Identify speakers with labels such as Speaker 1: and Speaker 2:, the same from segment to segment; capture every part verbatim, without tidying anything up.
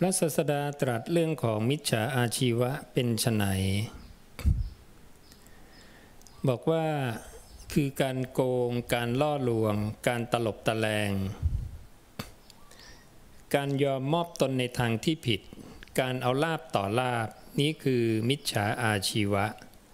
Speaker 1: ระศาสดาตรัสเรื่องของมิจฉาอาชีวะเป็นไฉนบอกว่าคือการโกงการล่อลวงการตลบตะแลงการยอมมอบตนในทางที่ผิดการเอาลาภต่อลาภนี้คือมิจฉาอาชีวะ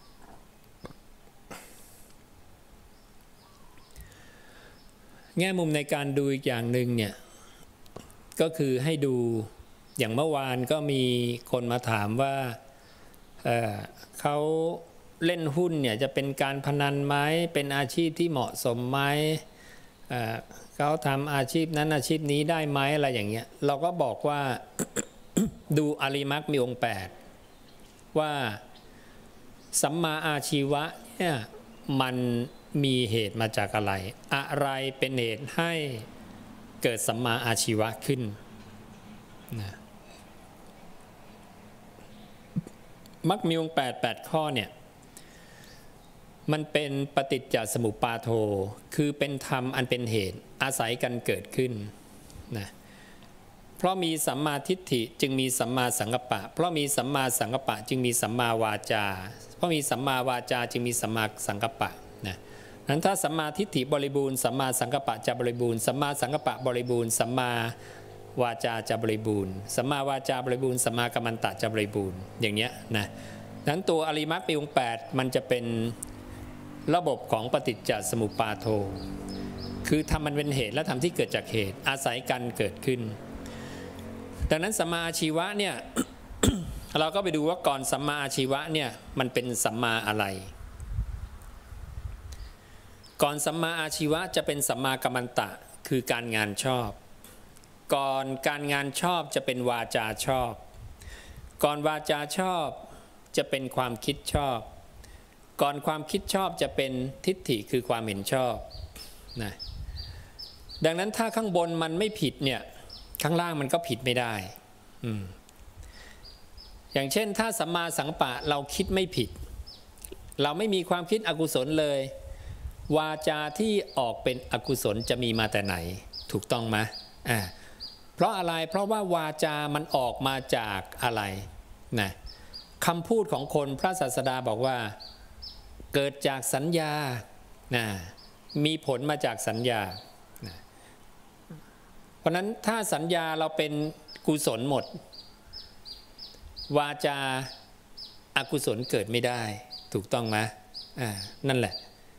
Speaker 1: แง่มุมในการดูอีกอย่างหนึ่งเนี่ยก็คือให้ดูอย่างเมื่อวานก็มีคนมาถามว่า เอ่อ เขาเล่นหุ้นเนี่ยจะเป็นการพนันไหมเป็นอาชีพที่เหมาะสมไหมเอ่อเขาทำอาชีพนั้นอาชีพนี้ได้ไหมอะไรอย่างเงี้ยเราก็บอกว่า ดูอริมักมีองค์แปดว่าสัมมาอาชีวะเนี่ยมันมีเหตุมาจากอะไรอะไรเป็นเหตุให้เกิดสัมมาอาชีวะขึ้นนะมักมีองค์แปดแปดข้อเนี่ยมันเป็นปฏิจจสมุปบาทโธคือเป็นธรรมอันเป็นเหตุอาศัยกันเกิดขึ้นนะเพราะมีสัมมาทิฏฐิจึงมีสัมมาสังกัปปะเพราะมีสัมมาสังกัปปะจึงมีสัมมาวาจาเพราะมีสัมมาวาจาจึงมีสัมมาสังกัปปะนะนั้นถ้าสัมมาทิฏฐิบริบูรณ์สัมมาสังกัปปะจะบริบูรณ์สัมมาสังกัปปะบริบูรณ์สัมมาวาจาจะบริบูรณ์สัมมาวาจาบริบูรณ์สัมมากัมมันตะจะบริบูรณ์อย่างเนี้ยนะนั้นตัวอริมักมีองค์แปดมันจะเป็นระบบของปฏิจจสมุปบาทโธคือทำมันเป็นเหตุและทำที่เกิดจากเหตุอาศัยกันเกิดขึ้นดังนั้นสัมมาอาชีวะเนี่ย เราก็ไปดูว่าก่อนสัมมาอาชีวะเนี่ยมันเป็นสัมมาอะไรก่อนสัมมาอาชีวะจะเป็นสัมมากัมมันตะคือการงานชอบก่อนการงานชอบจะเป็นวาจาชอบก่อนวาจาชอบจะเป็นความคิดชอบก่อนความคิดชอบจะเป็นทิฏฐิคือความเห็นชอบนะดังนั้นถ้าข้างบนมันไม่ผิดเนี่ยข้างล่างมันก็ผิดไม่ได้อืมอย่างเช่นถ้าสัมมาสังกัปปะเราคิดไม่ผิดเราไม่มีความคิดอกุศลเลยวาจาที่ออกเป็นอกุศลจะมีมาแต่ไหนถูกต้องไหมอ่าเพราะอะไรเพราะว่าวาจามันออกมาจากอะไรนะคำพูดของคนพระศาสดาบอกว่าเกิดจากสัญญานะมีผลมาจากสัญญานะเพราะนั้นถ้าสัญญาเราเป็นกุศลหมดวาจาอกุศลเกิดไม่ได้ถูกต้องไหมอ่านั่นแหละ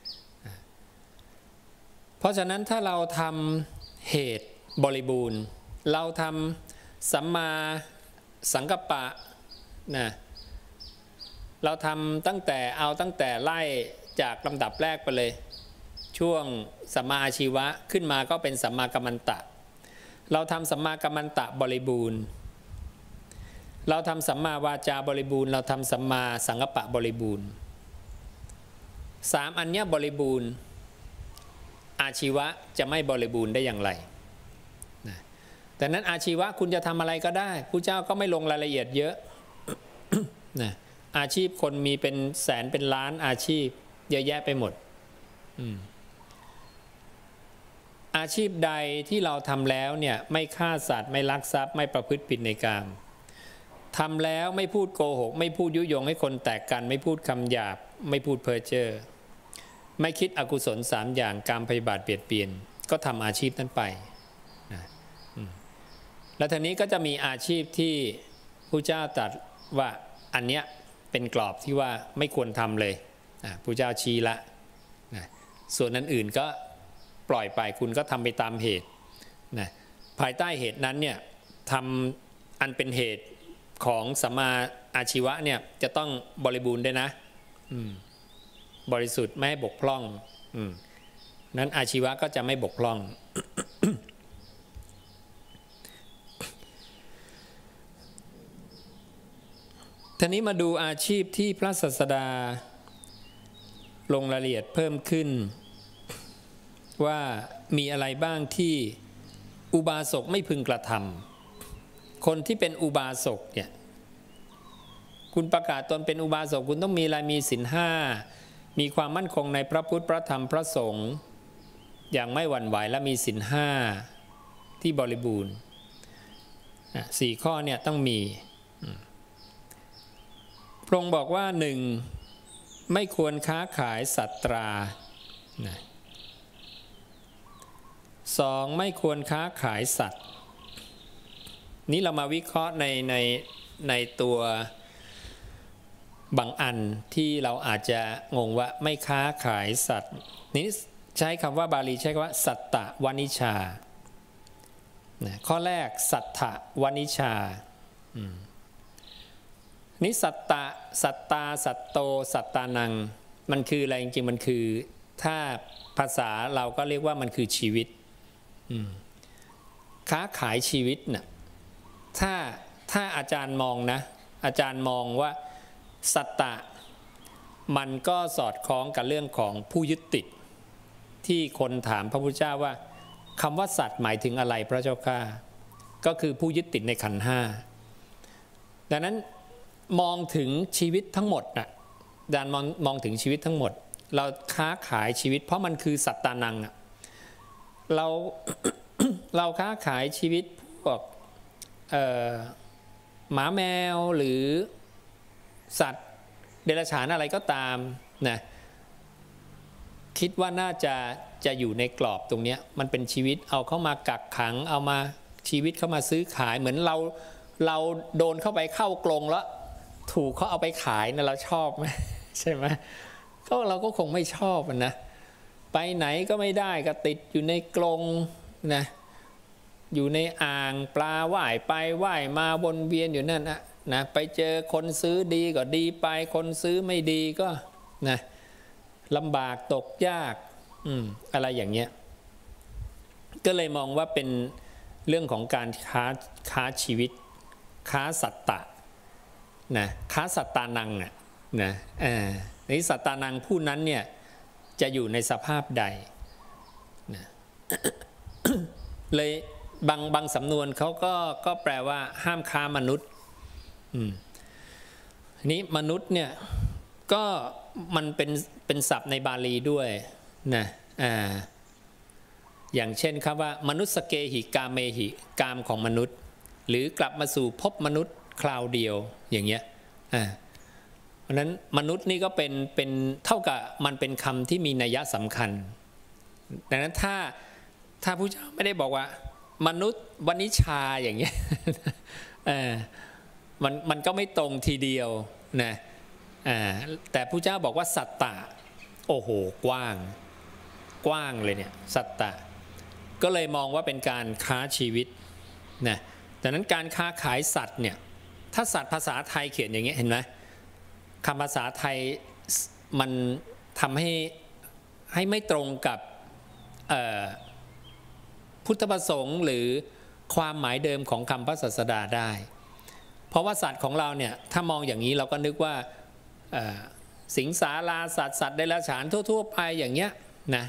Speaker 1: เพราะฉะนั้นถ้าเราทำเหตุบริบูรณ์เราทำสัมมาสังกัปปะนะเราทำตั้งแต่เอาตั้งแต่ไล่จากลำดับแรกไปเลยช่วงสัมมาอาชีวะขึ้นมาก็เป็นสัมมากัมมันตะเราทำสัมมากัมมันตะบริบูรณ์เราทำสัมมาวาจาบริบูรณ์เราทำสัมมาสังกัปปะบริบูรณ์สามอันเนี้ยบริบูรณ์อาชีวะจะไม่บริบูรณ์ได้อย่างไรนะแต่นั้นอาชีวะคุณจะทำอะไรก็ได้ผู้เจ้าก็ไม่ลงรายละเอียดเยอะ นะอาชีพคนมีเป็นแสนเป็นล้านอาชีพเยอะแยะไปหมดอืมอาชีพใดที่เราทำแล้วเนี่ยไม่ฆ่าสัตว์ไม่ลักทรัพย์ไม่ประพฤติผิดในกามทำแล้วไม่พูดโกหกไม่พูดยุยงให้คนแตกกันไม่พูดคำหยาบไม่พูดเพ้อเจ้อไม่คิดอกุศลสามอย่างกามพยาบาทเบียดเบียนก็ทำอาชีพนั้นไปนะแล้วทีนี้ก็จะมีอาชีพที่พระเจ้าตรัสว่าอันเนี้ยเป็นกรอบที่ว่าไม่ควรทำเลยนะพระเจ้าชี้ละนะส่วนนั้นอื่นก็ปล่อยไปคุณก็ทำไปตามเหตุนะภายใต้เหตุนั้นเนี่ยทำอันเป็นเหตุของสัมมาอาชีวะเนี่ยจะต้องบริบูรณ์ด้วยนะบริสุทธิ์ไม่ให้บกพร่องนั้นอาชีวะก็จะไม่บกพร่อง ทีนี้มาดูอาชีพที่พระศาสดาลงรายละเอียดเพิ่มขึ้นว่ามีอะไรบ้างที่อุบาสกไม่พึงกระทำคนที่เป็นอุบาสกเนี่ยคุณประกาศตนเป็นอุบาสกคุณต้องมีอะไรมีศีลห้ามีความมั่นคงในพระพุทธพระธรรมพระสงฆ์อย่างไม่หวั่นไหวและมีศีลห้าที่บริบูรณ์สี่ข้อเนี่ยต้องมีพระองค์บอกว่าหนึ่งไม่ควรค้าขายสัตว์ตราสองไม่ควรค้าขายสัตว์นี้เรามาวิเคราะห์ในในในตัวบางอันที่เราอาจจะงงว่าไม่ค้าขายสัตว์นี้ใช้คำว่าบาลีใช้คำว่าสัตตวนิชาข้อแรกสัตถวนิชานี้สัตตะสัตตาสัตโตสัตตานังมันคืออะไรจริงๆมันคือถ้าภาษาเราก็เรียกว่ามันคือชีวิตค้าขายชีวิตน่ะถ้าถ้าอาจารย์มองนะอาจารย์มองว่าสัตตะมันก็สอดคล้องกับเรื่องของผู้ยึดติดที่คนถามพระพุทธเจ้าว่าคำว่าสัตว์หมายถึงอะไรพระเจ้าข้าก็คือผู้ยึดติดในขันธ์ห้าดังนั้นมองถึงชีวิตทั้งหมดนะอาจารย์มองมองถึงชีวิตทั้งหมดเราค้าขายชีวิตเพราะมันคือสัตตานังอะเรา เราค้าขายชีวิตพวกหมาแมวหรือสัตว์เดรัจฉานอะไรก็ตามนะคิดว่าน่าจะจะอยู่ในกรอบตรงนี้มันเป็นชีวิตเอาเข้ามากักขังเอามาชีวิตเข้ามาซื้อขายเหมือนเราเราโดนเข้าไปเข้ากรงแล้วถูกเขาเอาไปขายนะเราชอบไหมใช่ไหมก็เราก็คงไม่ชอบนะไปไหนก็ไม่ได้ก็ติดอยู่ในกรงนะอยู่ในอ่างปลาว่ายไปว่ายมาวนเวียนอยู่นั่นนะนะไปเจอคนซื้อดีก็ดีไปคนซื้อไม่ดีก็นะลำบากตกยากอืมอะไรอย่างเงี้ยก็เลยมองว่าเป็นเรื่องของการค้าค้าชีวิตค้าสัตตะนะค้าสัตตานังอ่ะนะเออในสัตตานังผู้นั้นเนี่ยจะอยู่ในสภาพใดนะ เลยบางบางสำนวนเขาก็ก็แปลว่าห้ามค้ามนุษย์อืมนี้มนุษย์เนี่ยก็มันเป็นเป็นศัพท์ในบาลีด้วยนะอ่าอย่างเช่นคำว่ามนุษย์สเกหิกาเมหิกามของมนุษย์หรือกลับมาสู่พบมนุษย์คราวเดียวอย่างเงี้ยอ่าเพราะนั้นมนุษย์นี่ก็เป็นเป็นเท่ากับมันเป็นคำที่มีนัยสำคัญดังนั้นถ้าถ้าพระเจ้าไม่ได้บอกว่ามนุษย์วนิชาอย่างเงี้ยเออมันมันก็ไม่ตรงทีเดียวนะอ่าแต่พระเจ้าบอกว่าสัตตะโอ้โหกว้างกว้างเลยเนี่ยสัตตะก็เลยมองว่าเป็นการค้าชีวิตนะดังนั้นการค้าขายสัตว์เนี่ยถ้าสัตว์ภาษาไทยเขียนอย่างเงี้ยเห็นไหมคำภาษาไทยมันทำให้ให้ไม่ตรงกับพุทธประสงค์หรือความหมายเดิมของคำพระศาสดาได้เพราะว่าสัตว์ของเราเนี่ยถ้ามองอย่างนี้เราก็นึกว่าสิงสาราสัตว์สัตว์เดรัจฉานทั่วๆไปอย่างเงี้ยนะ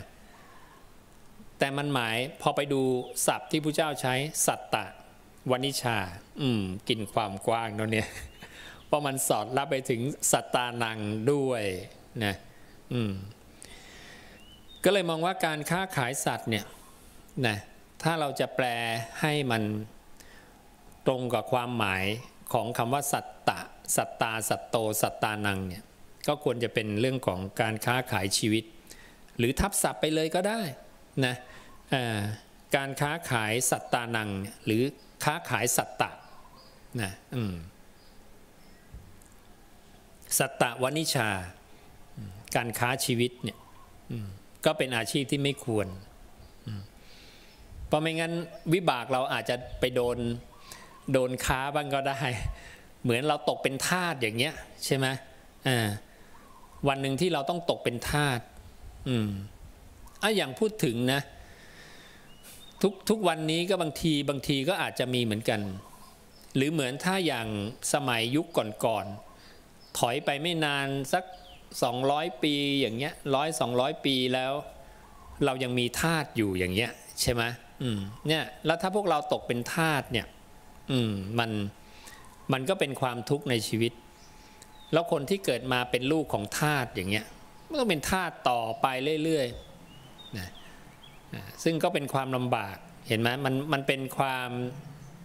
Speaker 1: แต่มันหมายพอไปดูศัพท์ที่พระเจ้าใช้สัตตะวนิชาอืมกินความกว้างเนาะเนี่ยเพราะมันสอดรับไปถึงสัตตานังด้วยนะอืมก็เลยมองว่าการค้าขายสัตว์เนี่ยนะถ้าเราจะแปลให้มันตรงกับความหมายของคำว่าสัตตะสัตตาสัตโตสัตตานังเนี่ยก็ควรจะเป็นเรื่องของการค้าขายชีวิตหรือทับศัพท์ไปเลยก็ได้นะการค้าขายสัตตานังหรือค้าขายสัตตะนะสัตตะวนิชาการค้าชีวิตเนี่ยก็เป็นอาชีพที่ไม่ควรเพราะไม่งั้นวิบากเราอาจจะไปโดนโดนค้าบ้างก็ได้เหมือนเราตกเป็นทาสอย่างเงี้ยใช่ไหมอ่าวันหนึ่งที่เราต้องตกเป็นทาสอืมอ่ะอย่างพูดถึงนะทุกทุกวันนี้ก็บางทีบางทีก็อาจจะมีเหมือนกันหรือเหมือนถ้าอย่างสมัยยุคก่อนๆถอยไปไม่นานสักสองร้อยปีอย่างเงี้ยร้อยสองร้อยปีแล้วเรายังมีทาสอยู่อย่างเงี้ยใช่ไหมอืมเนี่ยแล้วถ้าพวกเราตกเป็นทาสเนี่ยอืมมันมันก็เป็นความทุกข์ในชีวิตแล้วคนที่เกิดมาเป็นลูกของทาสอย่างเงี้ยมันก็เป็นทาสต่อไปเรื่อยๆนะซึ่งก็เป็นความลำบากเห็นไหมมันมันเป็นความ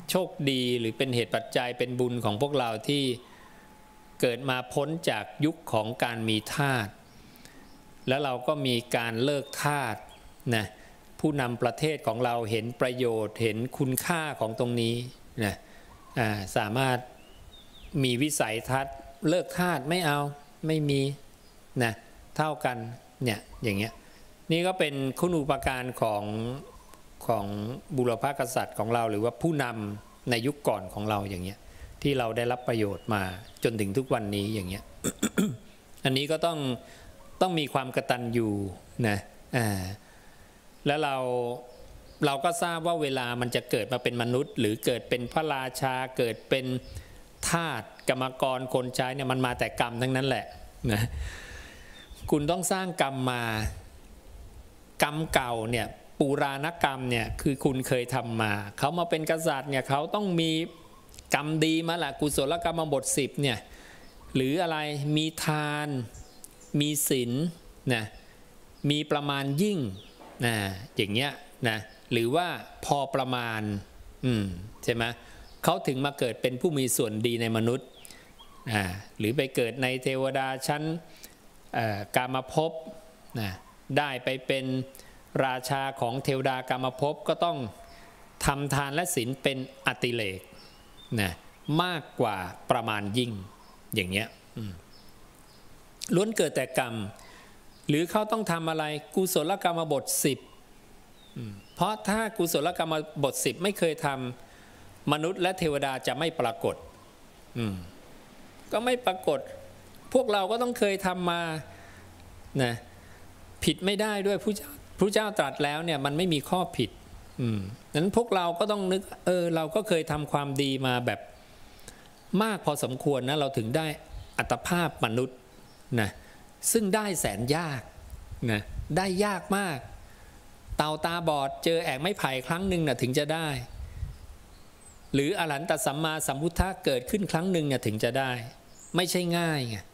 Speaker 1: โชคดีหรือเป็นเหตุปัจจัยเป็นบุญของพวกเราที่เกิดมาพ้นจากยุคของการมีทาสแล้วเราก็มีการเลิกทาสนะผู้นำประเทศของเราเห็นประโยชน์เห็นคุณค่าของตรงนี้นะสามารถมีวิสัยทัศน์เลิกทาสไม่เอาไม่มีนะเท่ากันเนี่ยอย่างเงี้ยนี่ก็เป็นคุณูปการของของบุรพกษัตริย์ของเราหรือว่าผู้นำในยุคก่อนของเราอย่างเงี้ยที่เราได้รับประโยชน์มาจนถึงทุกวันนี้อย่างเงี้ย อันนี้ก็ต้องต้องมีความกตัญญูนะอ่าแล้วเราเราก็ทราบว่าเวลามันจะเกิดมาเป็นมนุษย์หรือเกิดเป็นพระราชาเกิดเป็นทาสกรรมกรคนใช้เนี่ยมันมาแต่กรรมทั้งนั้นแหละนะคุณต้องสร้างกรรมมากรรมเก่าเนี่ยปุราณกรรมเนี่ยคือคุณเคยทำมาเขามาเป็นกษัตริย์เนี่ยเขาต้องมีกรรมดีมาละกุศลกรรมบทสิบเนี่ยหรืออะไรมีทานมีศีลนะมีประมาณยิ่งนะอย่างเงี้ยนะหรือว่าพอประมาณอืมใช่ไหมเขาถึงมาเกิดเป็นผู้มีส่วนดีในมนุษย์อ่าหรือไปเกิดในเทวดาชั้นกามภพนะได้ไปเป็นราชาของเทวดากามภพก็ต้องทำทานและศีลเป็นอติเรกนะมากกว่าประมาณยิ่งอย่างเงี้ยล้วนเกิดแต่กรรมหรือเขาต้องทำอะไรกุศลกรรมบทสิบเพราะถ้ากุศลกรรมบทสิบไม่เคยทำมนุษย์และเทวดาจะไม่ปรากฏก็ไม่ปรากฏพวกเราก็ต้องเคยทำมานะผิดไม่ได้ด้วยผู้พระเจ้าตรัสแล้วเนี่ยมันไม่มีข้อผิดนั้นพวกเราก็ต้องนึกเออเราก็เคยทำความดีมาแบบมากพอสมควรนะเราถึงได้อัตภาพมนุษย์นะซึ่งได้แสนยากนะได้ยากมากเต่าตาบอดเจอแอกไม้ไผ่ครั้งหนึ่งนะถึงจะได้หรืออรหันตสัมมาสัมพุทธะเกิดขึ้นครั้งหนึ่งเนี่ยถึงจะได้ไม่ใช่ง่ายไง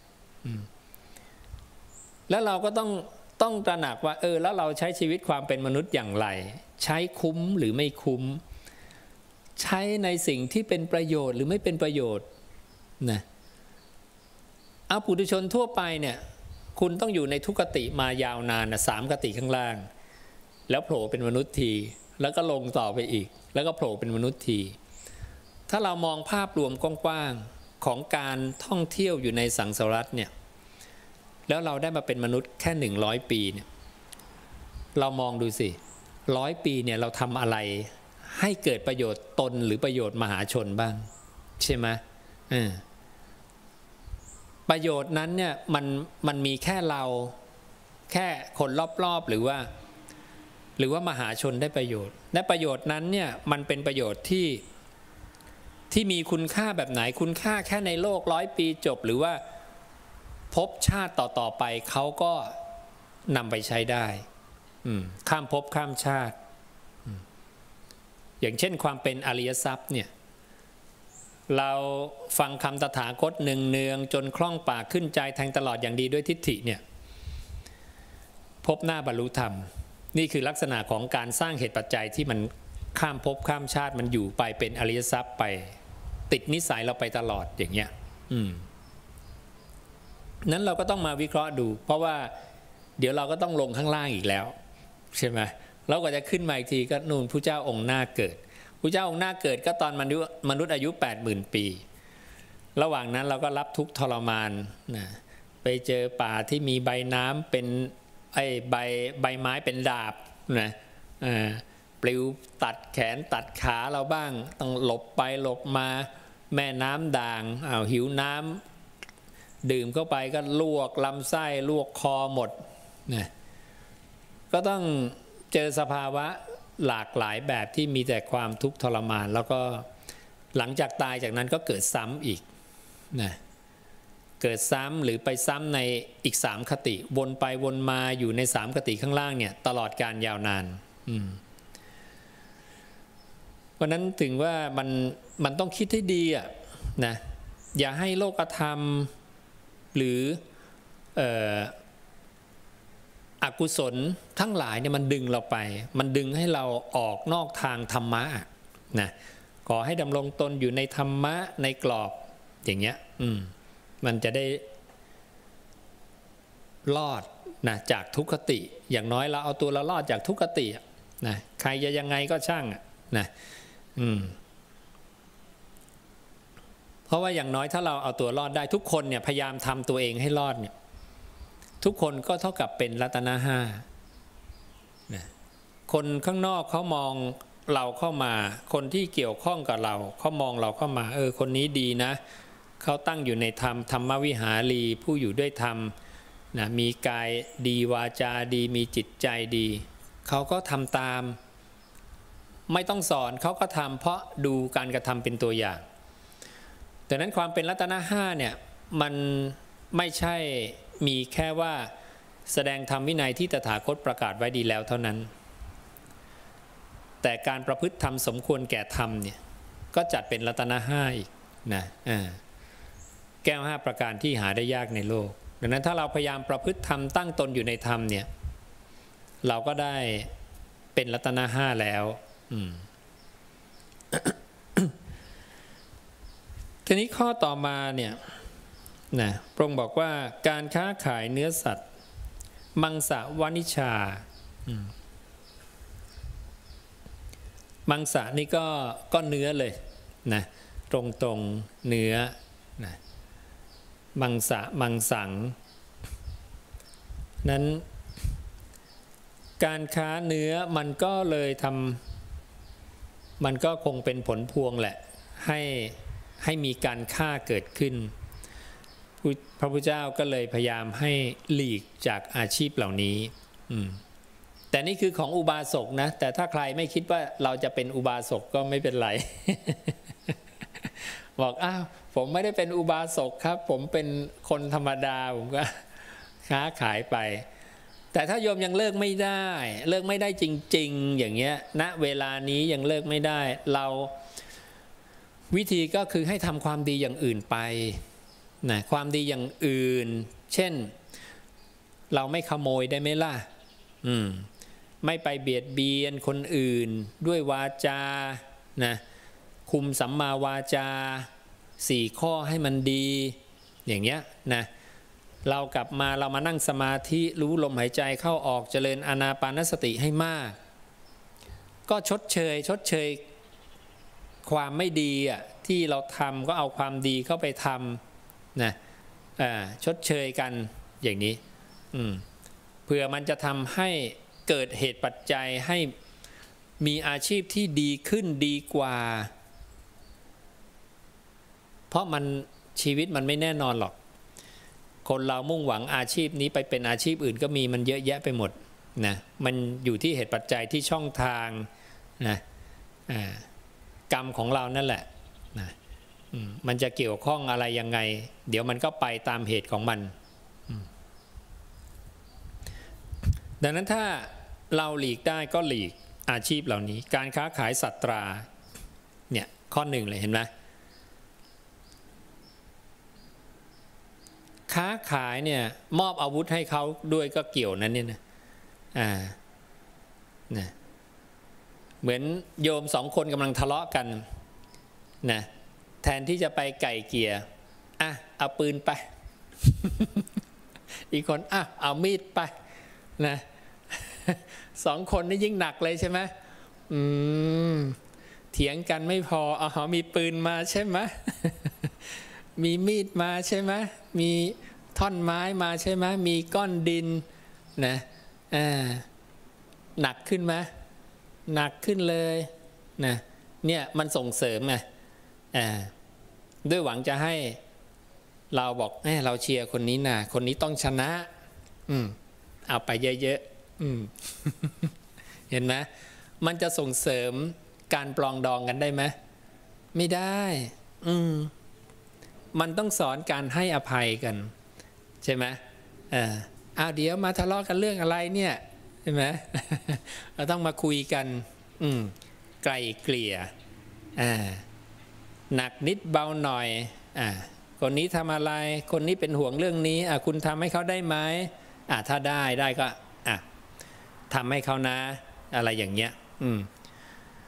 Speaker 1: แล้วเราก็ต้องต้องตระหนักว่าเออแล้วเราใช้ชีวิตความเป็นมนุษย์อย่างไรใช้คุ้มหรือไม่คุ้มใช้ในสิ่งที่เป็นประโยชน์หรือไม่เป็นประโยชน์นะเอาปุถุชนทั่วไปเนี่ยคุณต้องอยู่ในทุกขติมายาวนานนะสามกติข้างล่างแล้วโผล่เป็นมนุษย์ทีแล้วก็ลงต่อไปอีกแล้วก็โผล่เป็นมนุษย์ทีถ้าเรามองภาพรวมกว้างๆของการท่องเที่ยวอยู่ในสังสารวัฏเนี่ยแล้วเราได้มาเป็นมนุษย์แค่หนึ่งร้อยปีเนี่ยเรามองดูสิร้อยปีเนี่ยเราทำอะไรให้เกิดประโยชน์ตนหรือประโยชน์มหาชนบ้างใช่ไหมประโยชน์นั้นเนี่ยมันมันมีแค่เราแค่คนรอบๆหรือว่าหรือว่ามหาชนได้ประโยชน์และประโยชน์นั้นเนี่ยมันเป็นประโยชน์ที่ที่มีคุณค่าแบบไหนคุณค่าแค่ในโลกร้อยปีจบหรือว่าพบชาติต่อๆไปเขาก็นำไปใช้ได้ข้ามภพข้ามชาติอย่างเช่นความเป็นอริยทรัพย์เนี่ยเราฟังคำตถาคตเนืองๆจนคล่องปากขึ้นใจแทงตลอดอย่างดีด้วยทิฏฐิเนี่ยพบหน้าบรรลุธรรมนี่คือลักษณะของการสร้างเหตุปัจจัยที่มันข้ามภพข้ามชาติมันอยู่ไปเป็นอริยทรัพย์ไปติดนิสัยเราไปตลอดอย่างเงี้ยอืมนั้นเราก็ต้องมาวิเคราะห์ดูเพราะว่าเดี๋ยวเราก็ต้องลงข้างล่างอีกแล้วใช่ไหมเราก็จะขึ้นมาอีกทีก็นู่นพระเจ้าองค์หน้าเกิดพระเจ้าองค์หน้าเกิดก็ตอนมนุษย์มนุษย์อายุ แปดหมื่น ปีระหว่างนั้นเราก็รับทุกข์ทรมานนะไปเจอป่าที่มีใบน้ำเป็นไอ้ใบใบไม้เป็นดาบนะปลิวตัดแขนตัดขาเราบ้างต้องหลบไปหลบมาแม่น้ำด่างอ้าวหิวน้ำดื่มเข้าไปก็ลวกลำไส้ลวกคอหมดนะก็ต้องเจอสภาวะหลากหลายแบบที่มีแต่ความทุกข์ทรมานแล้วก็หลังจากตายจากนั้นก็เกิดซ้ำอีกนะเกิดซ้ำหรือไปซ้ำในอีกสามคติวนไปวนมาอยู่ในสามคติข้างล่างเนี่ยตลอดการยาวนานเพราะนั้นถึงว่ามันมันต้องคิดให้ดีอ่ะนะอย่าให้โลกธรรมหรือเอ่ออกุศลทั้งหลายเนี่ยมันดึงเราไปมันดึงให้เราออกนอกทางธรรมะนะขอให้ดำรงตนอยู่ในธรรมะในกรอบอย่างเงี้ยอืมมันจะได้รอดนะจากทุกขติอย่างน้อยเราเอาตัวเรารอดจากทุกขตินะใครจะยังไงก็ช่างนะอืมเพราะว่าอย่างน้อยถ้าเราเอาตัวรอดได้ทุกคนเนี่ยพยายามทำตัวเองให้รอดเนี่ยทุกคนก็เท่ากับเป็นรัตนะห้านะคนข้างนอกเขามองเราเข้ามาคนที่เกี่ยวข้องกับเราเขามองเราเข้ามาเออคนนี้ดีนะเขาตั้งอยู่ในธรรมธรรมวิหารีผู้อยู่ด้วยธรรมนะมีกายดีวาจาดีมีจิตใจดีเขาก็ทำตามไม่ต้องสอนเขาก็ทำเพราะดูการกระทำเป็นตัวอย่างดังนั้นความเป็นรัตนะห้าเนี่ยมันไม่ใช่มีแค่ว่าแสดงธรรมวินัยที่ตถาคตประกาศไว้ดีแล้วเท่านั้นแต่การประพฤติธรรมสมควรแก่ธรรมเนี่ยก็จัดเป็นรัตนะห้าอีกนะแก้วห้าประการที่หาได้ยากในโลกดังนั้นถ้าเราพยายามประพฤติธรรมตั้งตนอยู่ในธรรมเนี่ยเราก็ได้เป็นรัตนะห้าแล้วทีนี้ข้อต่อมาเนี่ยนะพระองค์บอกว่าการค้าขายเนื้อสัตว์มังสวานิชามังสะนี่ก็ก็เนื้อเลยนะตรงตรงเนื้อนะมังสะมังสังนั้นการค้าเนื้อมันก็เลยทำมันก็คงเป็นผลพวงแหละให้ให้มีการฆ่าเกิดขึ้นพระพุทธเจ้าก็เลยพยายามให้หลีกจากอาชีพเหล่านี้อืมแต่นี่คือของอุบาสกนะแต่ถ้าใครไม่คิดว่าเราจะเป็นอุบาสกก็ไม่เป็นไร บอกอ้าวผมไม่ได้เป็นอุบาสกครับผมเป็นคนธรรมดาผมก็ค้าขายไปแต่ถ้าโยมยังเลิกไม่ได้เลิกไม่ได้จริงๆอย่างเงี้ยณเวลานี้ยังเลิกไม่ได้เราวิธีก็คือให้ทำความดีอย่างอื่นไปนะความดีอย่างอื่นเช่นเราไม่ขโมยได้ไหมล่ะอืมไม่ไปเบียดเบียนคนอื่นด้วยวาจานะคุมสัมมาวาจาสี่ข้อให้มันดีอย่างเงี้ยนะเรากลับมาเรามานั่งสมาธิรู้ลมหายใจเข้าออกเจริญอานาปานสติให้มากก็ชดเชยชดเชยความไม่ดีอ่ะที่เราทำก็เอาความดีเข้าไปทำนะอ่าชดเชยกันอย่างนี้อืมเพื่อมันจะทำให้เกิดเหตุปัจจัยให้มีอาชีพที่ดีขึ้นดีกว่าเพราะมันชีวิตมันไม่แน่นอนหรอกคนเรามุ่งหวังอาชีพนี้ไปเป็นอาชีพอื่นก็มีมันเยอะแยะไปหมดนะมันอยู่ที่เหตุปัจจัยที่ช่องทางนะกรรมของเรานั่นแหละนะมันจะเกี่ยวข้องอะไรยังไงเดี๋ยวมันก็ไปตามเหตุของมันดังนั้นถ้าเราหลีกได้ก็หลีกอาชีพเหล่านี้การค้าขายสัตราเนี่ยข้อหนึ่งเลยเห็นไหมค้าขายเนี่ยมอบอาวุธให้เขาด้วยก็เกี่ยวนั้นเนี่ยนะอ่านะเหมือนโยมสองคนกำลังทะเลาะกันนะแทนที่จะไปไก่เกลี่ยอ่ะเอาปืนไป อีกคนอ่ะเอามีดไปนะสองคนนี่ยิ่งหนักเลยใช่ไหมอืมเถียงกันไม่พออ๋อมีปืนมาใช่ไหม มีมีดมาใช่ไหมมีท่อนไม้มาใช่ไหมมีก้อนดินนะอ่าหนักขึ้นไหมหนักขึ้นเลยนะเนี่ยมันส่งเสริมไงอ่าด้วยหวังจะให้เราบอกเอ้เราเชียร์คนนี้นะคนนี้ต้องชนะอืมเอาไปเยอะๆอืม เห็นไหมมันจะส่งเสริมการปลองดองกันได้ไหมไม่ได้อืมมันต้องสอนการให้อภัยกันใช่ไหมเอออ้าวเดี๋ยวมาทะเลาะกันเรื่องอะไรเนี่ยใช่ไหม เราต้องมาคุยกันอืมไกลเกลี่ยอ่าหนักนิดเบาหน่อยอ่าคนนี้ทำอะไรคนนี้เป็นห่วงเรื่องนี้อ่ะคุณทำให้เขาได้ไหมอ่ะถ้าได้ได้ก็อ่ะทำให้เขานะอะไรอย่างเงี้ยอืม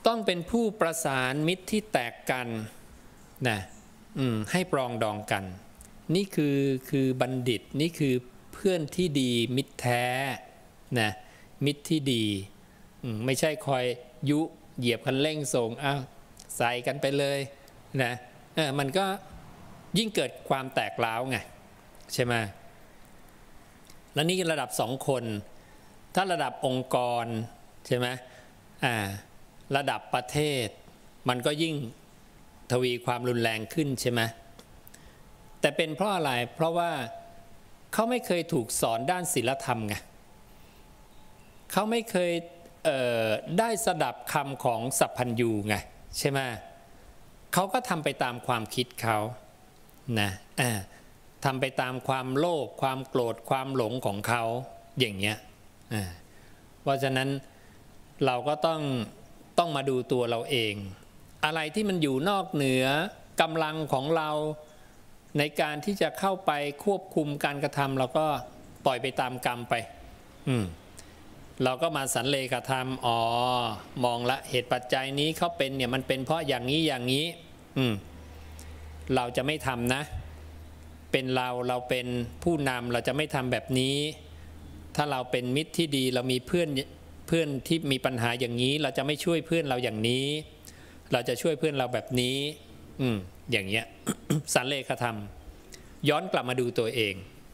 Speaker 1: ต้องเป็นผู้ประสานมิตรที่แตกกันนะให้ปรองดองกันนี่คือคือบัณฑิตนี่คือเพื่อนที่ดีมิตรแท้นะมิตรที่ดีไม่ใช่คอยยุเหยียบคันเร่งส่งอ้าวใส่กันไปเลยนะเออมันก็ยิ่งเกิดความแตกร้าวไงใช่ไหมแล้วนี่ระดับสองคนถ้าระดับองค์กรใช่ไหมอ่าระดับประเทศมันก็ยิ่งทวีความรุนแรงขึ้นใช่ไหมแต่เป็นเพราะอะไรเพราะว่าเขาไม่เคยถูกสอนด้านศีลธรรมไงเขาไม่เคยเอ่อได้สดับคำของสัพพัญญูไงใช่ไหมเขาก็ทำไปตามความคิดเขานะอ่าทำไปตามความโลภความโกรธความหลงของเขาอย่างเงี้ยอ่าเพราะฉะนั้นเราก็ต้องต้องมาดูตัวเราเองอะไรที่มันอยู่นอกเหนือกำลังของเราในการที่จะเข้าไปควบคุมการกระทำเราก็ปล่อยไปตามกรรมไปอืมเราก็มาสันเลขธรรมอ๋อมองละเหตุปัจจัยนี้เขาเป็นเนี่ยมันเป็นเพราะอย่างนี้อย่างนี้อืมเราจะไม่ทำนะเป็นเราเราเป็นผู้นำเราจะไม่ทำแบบนี้ถ้าเราเป็นมิตรที่ดีเรามีเพื่อนเพื่อนที่มีปัญหาอย่างนี้เราจะไม่ช่วยเพื่อนเราอย่างนี้เราจะช่วยเพื่อนเราแบบนี้อืมอย่างเงี้ย สันเลขธรรมย้อนกลับมาดูตัวเอง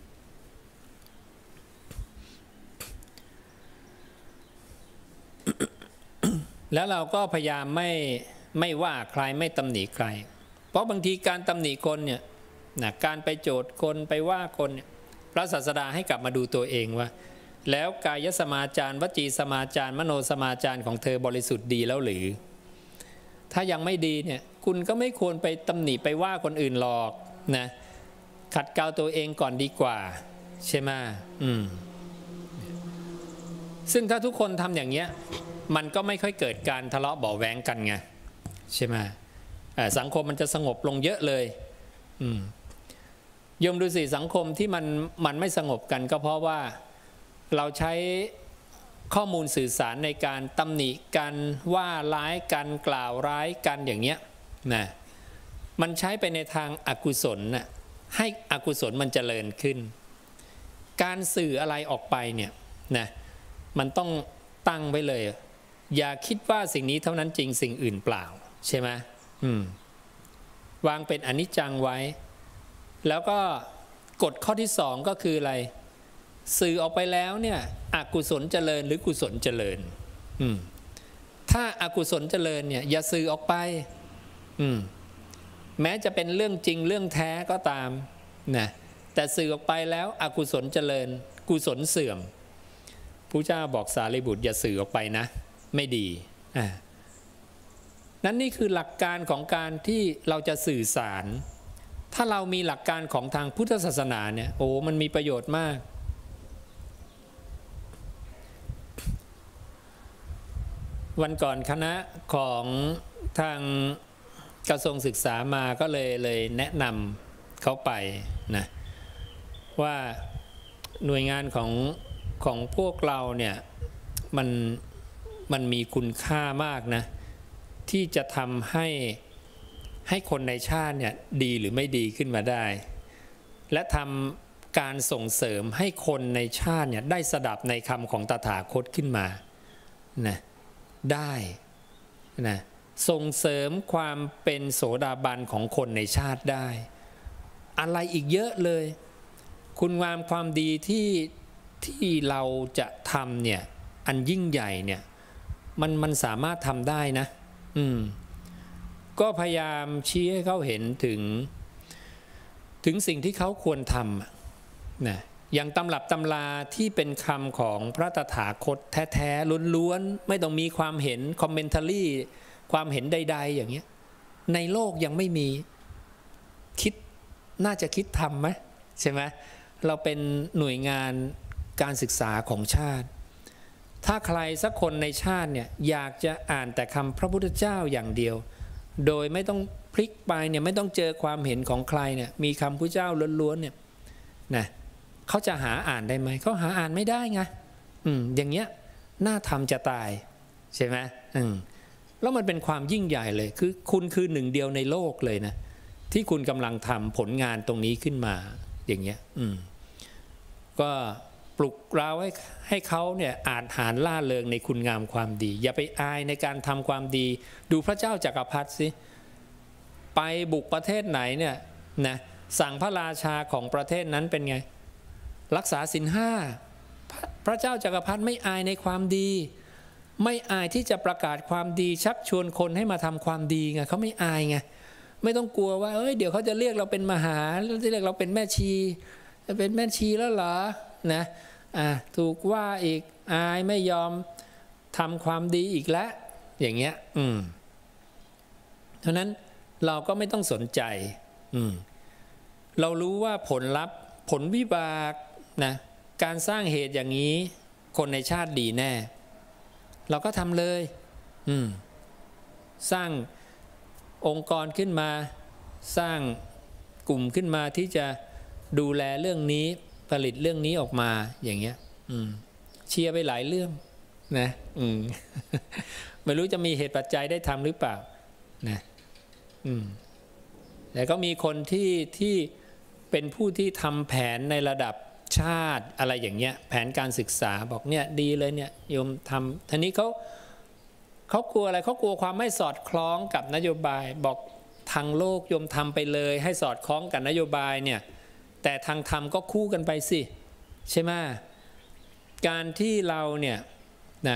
Speaker 1: แล้วเราก็พยายามไม่ไม่ว่าใครไม่ตำหนิใครเพราะบางทีการตำหนิคนเนี่ยนะการไปโจทย์คนไปว่าคนเนี่ยพระศาสดาให้กลับมาดูตัวเองว่าแล้วกายสมาจารวจีสมาจารมโนสมาจารของเธอบริสุทธิ์ดีแล้วหรือถ้ายังไม่ดีเนี่ยคุณก็ไม่ควรไปตำหนิไปว่าคนอื่นหรอกนะขัดเกลาตัวเองก่อนดีกว่าใช่ไหมอืมซึ่งถ้าทุกคนทำอย่างเงี้ยมันก็ไม่ค่อยเกิดการทะเลาะเบาะแว้งกันไงใช่ไหมสังคมมันจะสงบลงเยอะเลยอืมยมดูสิสังคมที่มันมันไม่สงบกันก็เพราะว่าเราใช้ข้อมูลสื่อสารในการตำหนิกันว่าร้ายกันกล่าวร้ายกันอย่างเงี้ยนะมันใช้ไปในทางอกุศลน่ะให้อกุศลมันเจริญขึ้นการสื่ออะไรออกไปเนี่ยนะมันต้องตั้งไว้เลยอย่าคิดว่าสิ่งนี้เท่านั้นจริงสิ่งอื่นเปล่าใช่ไหมอืมวางเป็นอนิจจังไว้แล้วก็กฎข้อที่สองก็คืออะไรสื่อออกไปแล้วเนี่ยอกุศลเจริญหรือกุศลเจริญอืมถ้าอากุศลเจริญเนี่ยอย่าสื่อออกไปอืมแม้จะเป็นเรื่องจริงเรื่องแท้ก็ตามนะแต่สื่อออกไปแล้วอกุศลเจริญกุศลเสื่อมพระเจ้าบอกสารีบุตรอย่าสื่อออกไปนะไม่ดีอ่านั้นนี่คือหลักการของการที่เราจะสื่อสารถ้าเรามีหลักการของทางพุทธศาสนาเนี่ยโอ้มันมีประโยชน์มากวันก่อนคณะของทางกระทรวงศึกษามาก็เลยเลยแนะนำเขาไปนะว่าหน่วยงานของของพวกเราเนี่ยมันมันมีคุณค่ามากนะที่จะทำให้ให้คนในชาติเนี่ยดีหรือไม่ดีขึ้นมาได้และทำการส่งเสริมให้คนในชาติเนี่ยได้สดับในคำของตถาคตขึ้นมานะได้นะส่งเสริมความเป็นโสดาบันของคนในชาติได้อะไรอีกเยอะเลยคุณงามความดีที่ที่เราจะทำเนี่ยอันยิ่งใหญ่เนี่ยมันมันสามารถทำได้นะอืมก็พยายามชี้ให้เขาเห็นถึงถึงสิ่งที่เขาควรทำนะอย่างตำรับตำราที่เป็นคำของพระตถาคตแท้ๆล้วนๆไม่ต้องมีความเห็นคอมเมนทารี่ความเห็นใดๆอย่างเงี้ยในโลกยังไม่มีคิดน่าจะคิดทำไหมใช่ไหมเราเป็นหน่วยงานการศึกษาของชาติถ้าใครสักคนในชาติเนี่ยอยากจะอ่านแต่คำพระพุทธเจ้าอย่างเดียวโดยไม่ต้องพลิกไปเนี่ยไม่ต้องเจอความเห็นของใครเนี่ยมีคำพระเจ้าล้วนๆเนี่ยนะเขาจะหาอ่านได้ไหมเขาหาอ่านไม่ได้ไงอืมอย่างเงี้ยน่าทำจะตายใช่ไหมอืมแล้วมันเป็นความยิ่งใหญ่เลยคือคุณคือหนึ่งเดียวในโลกเลยนะที่คุณกำลังทำผลงานตรงนี้ขึ้นมาอย่างเงี้ยอืมก็ปลุกเราให้ให้เขาเนี่ยอาจหารล่าเริงในคุณงามความดีอย่าไปอายในการทำความดีดูพระเจ้าจักรพรรดิสิไปบุกประเทศไหนเนี่ยนะสั่งพระราชาของประเทศนั้นเป็นไงรักษาศีลห้าพระเจ้าจักรพรรดิไม่อายในความดีไม่อายที่จะประกาศความดีชักชวนคนให้มาทำความดีไงเขาไม่อายไงไม่ต้องกลัวว่าเอ้ยเดี๋ยวเขาจะเรียกเราเป็นมหาจะเรียกเราเป็นแม่ชีจะเป็นแม่ชีแล้วเหรอนะอ่ะถูกว่าอีกอายไม่ยอมทำความดีอีกแล้วอย่างเงี้ยอืมเพราะนั้นเราก็ไม่ต้องสนใจอืมเรารู้ว่าผลลัพธ์ผลวิบากนะการสร้างเหตุอย่างนี้คนในชาติดีแน่เราก็ทำเลยอืมสร้างองค์กรขึ้นมาสร้างกลุ่มขึ้นมาที่จะดูแลเรื่องนี้ผลิตเรื่องนี้ออกมาอย่างเงี้ยอืมเชียร์ไปหลายเรื่องนะอืม ไม่รู้จะมีเหตุปัจจัยได้ทำหรือเปล่านะอืมแต่ก็มีคนที่ที่เป็นผู้ที่ทำแผนในระดับชาติอะไรอย่างเงี้ยแผนการศึกษาบอกเนี่ยดีเลยเนี่ยโยมทำทีนี้เขาเขากลัวอะไรเขากลัวความไม่สอดคล้องกับนโยบายบอกทางโลกโยมทำไปเลยให้สอดคล้องกับนโยบายเนี่ยแต่ทางธรรมก็คู่กันไปสิใช่ไหมการที่เราเนี่ยนะ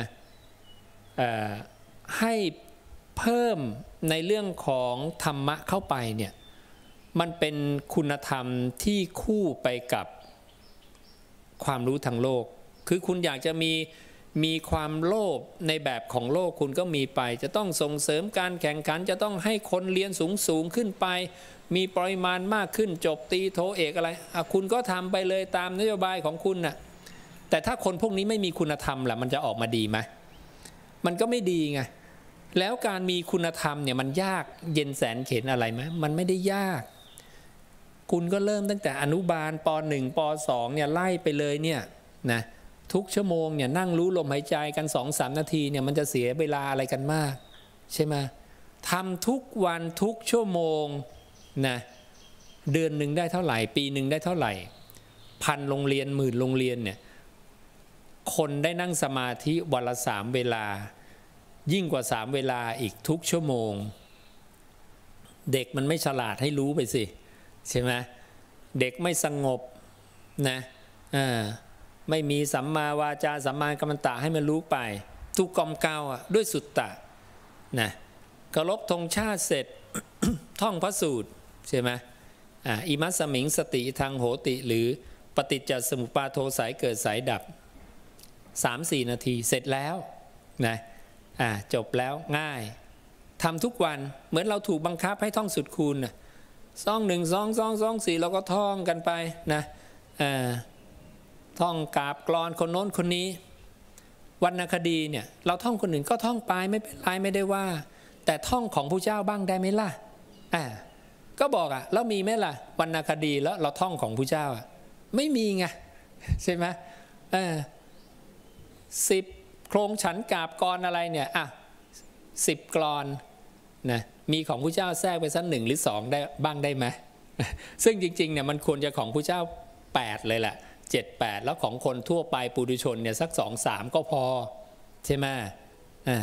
Speaker 1: ให้เพิ่มในเรื่องของธรรมะเข้าไปเนี่ยมันเป็นคุณธรรมที่คู่ไปกับความรู้ทางโลกคือคุณอยากจะมีมีความโลภในแบบของโลกคุณก็มีไปจะต้องส่งเสริมการแข่งขันจะต้องให้คนเรียนสูงสูงขึ้นไปมีปริมาณมากขึ้นจบตรีโทเอกอะไรอ่ะคุณก็ทำไปเลยตามนโยบายของคุณน่ะแต่ถ้าคนพวกนี้ไม่มีคุณธรรมล่ะมันจะออกมาดีไหมมันก็ไม่ดีไงแล้วการมีคุณธรรมเนี่ยมันยากเย็นแสนเข็ญอะไรไหมมันไม่ได้ยากคุณก็เริ่มตั้งแต่อนุบาลปหนึ่งปสองเนี่ยไล่ไปเลยเนี่ยนะทุกชั่วโมงเนี่ยนั่งรู้ลมหายใจกันสองสามนาทีเนี่ยมันจะเสียเวลาอะไรกันมากใช่ไหมทำทุกวันทุกชั่วโมงนะเดือนหนึ่งได้เท่าไหร่ปีหนึ่งได้เท่าไหร่พันโรงเรียนหมื่นโรงเรียนเนี่ยคนได้นั่งสมาธิวันละสามเวลายิ่งกว่าสามเวลาอีกทุกชั่วโมงเด็กมันไม่ฉลาดให้รู้ไปสิใช่ไหมเด็กไม่สงบนะอ่าไม่มีสัมมาวาจาสัมมากัมมันตะให้มันรู้ไปทุกกอมเกาอ่ะด้วยสุตตะนะเคารพธงชาติเสร็จ ท่องพระสูตรใช่ไหมอ่าอิมัสสมิงสติทางโหติหรือปฏิจจสมุปบาทโทสายเกิดสายดับ สามสี่ นาทีเสร็จแล้วนะอ่าจบแล้วง่ายทำทุกวันเหมือนเราถูกบังคับให้ท่องสุดคูณนะซองหนึ่งซองซองซองสี่เราก็ท่องกันไปนะอ่าท่องกราบกลอนคนโน้นคนนี้วรรณคดีเนี่ยเราท่องคนอื่นก็ท่องไปไม่เป็นไรไม่ได้ว่าแต่ท่องของผู้เจ้าบ้างได้ไหมล่ะอ่าก็บอกอ่ะแล้วมีไหมล่ะวรรณคดีแล้วเราท่องของผู้เจ้าอ่ะไม่มีไงใช่ไหมเออสิบโครงฉันกราบกรอะไรเนี่ยอ่ะสิบกลอนนะมีของผู้เจ้าแทรกไปสักหนึ่งหรือสองได้บ้างได้ไหมซึ่งจริงๆเนี่ยมันควรจะของผู้เจ้าแปดเลยแหละเจ็ดแปดแล้วของคนทั่วไปปุถุชนเนี่ยสักสองสามก็พอใช่ไหมอ่า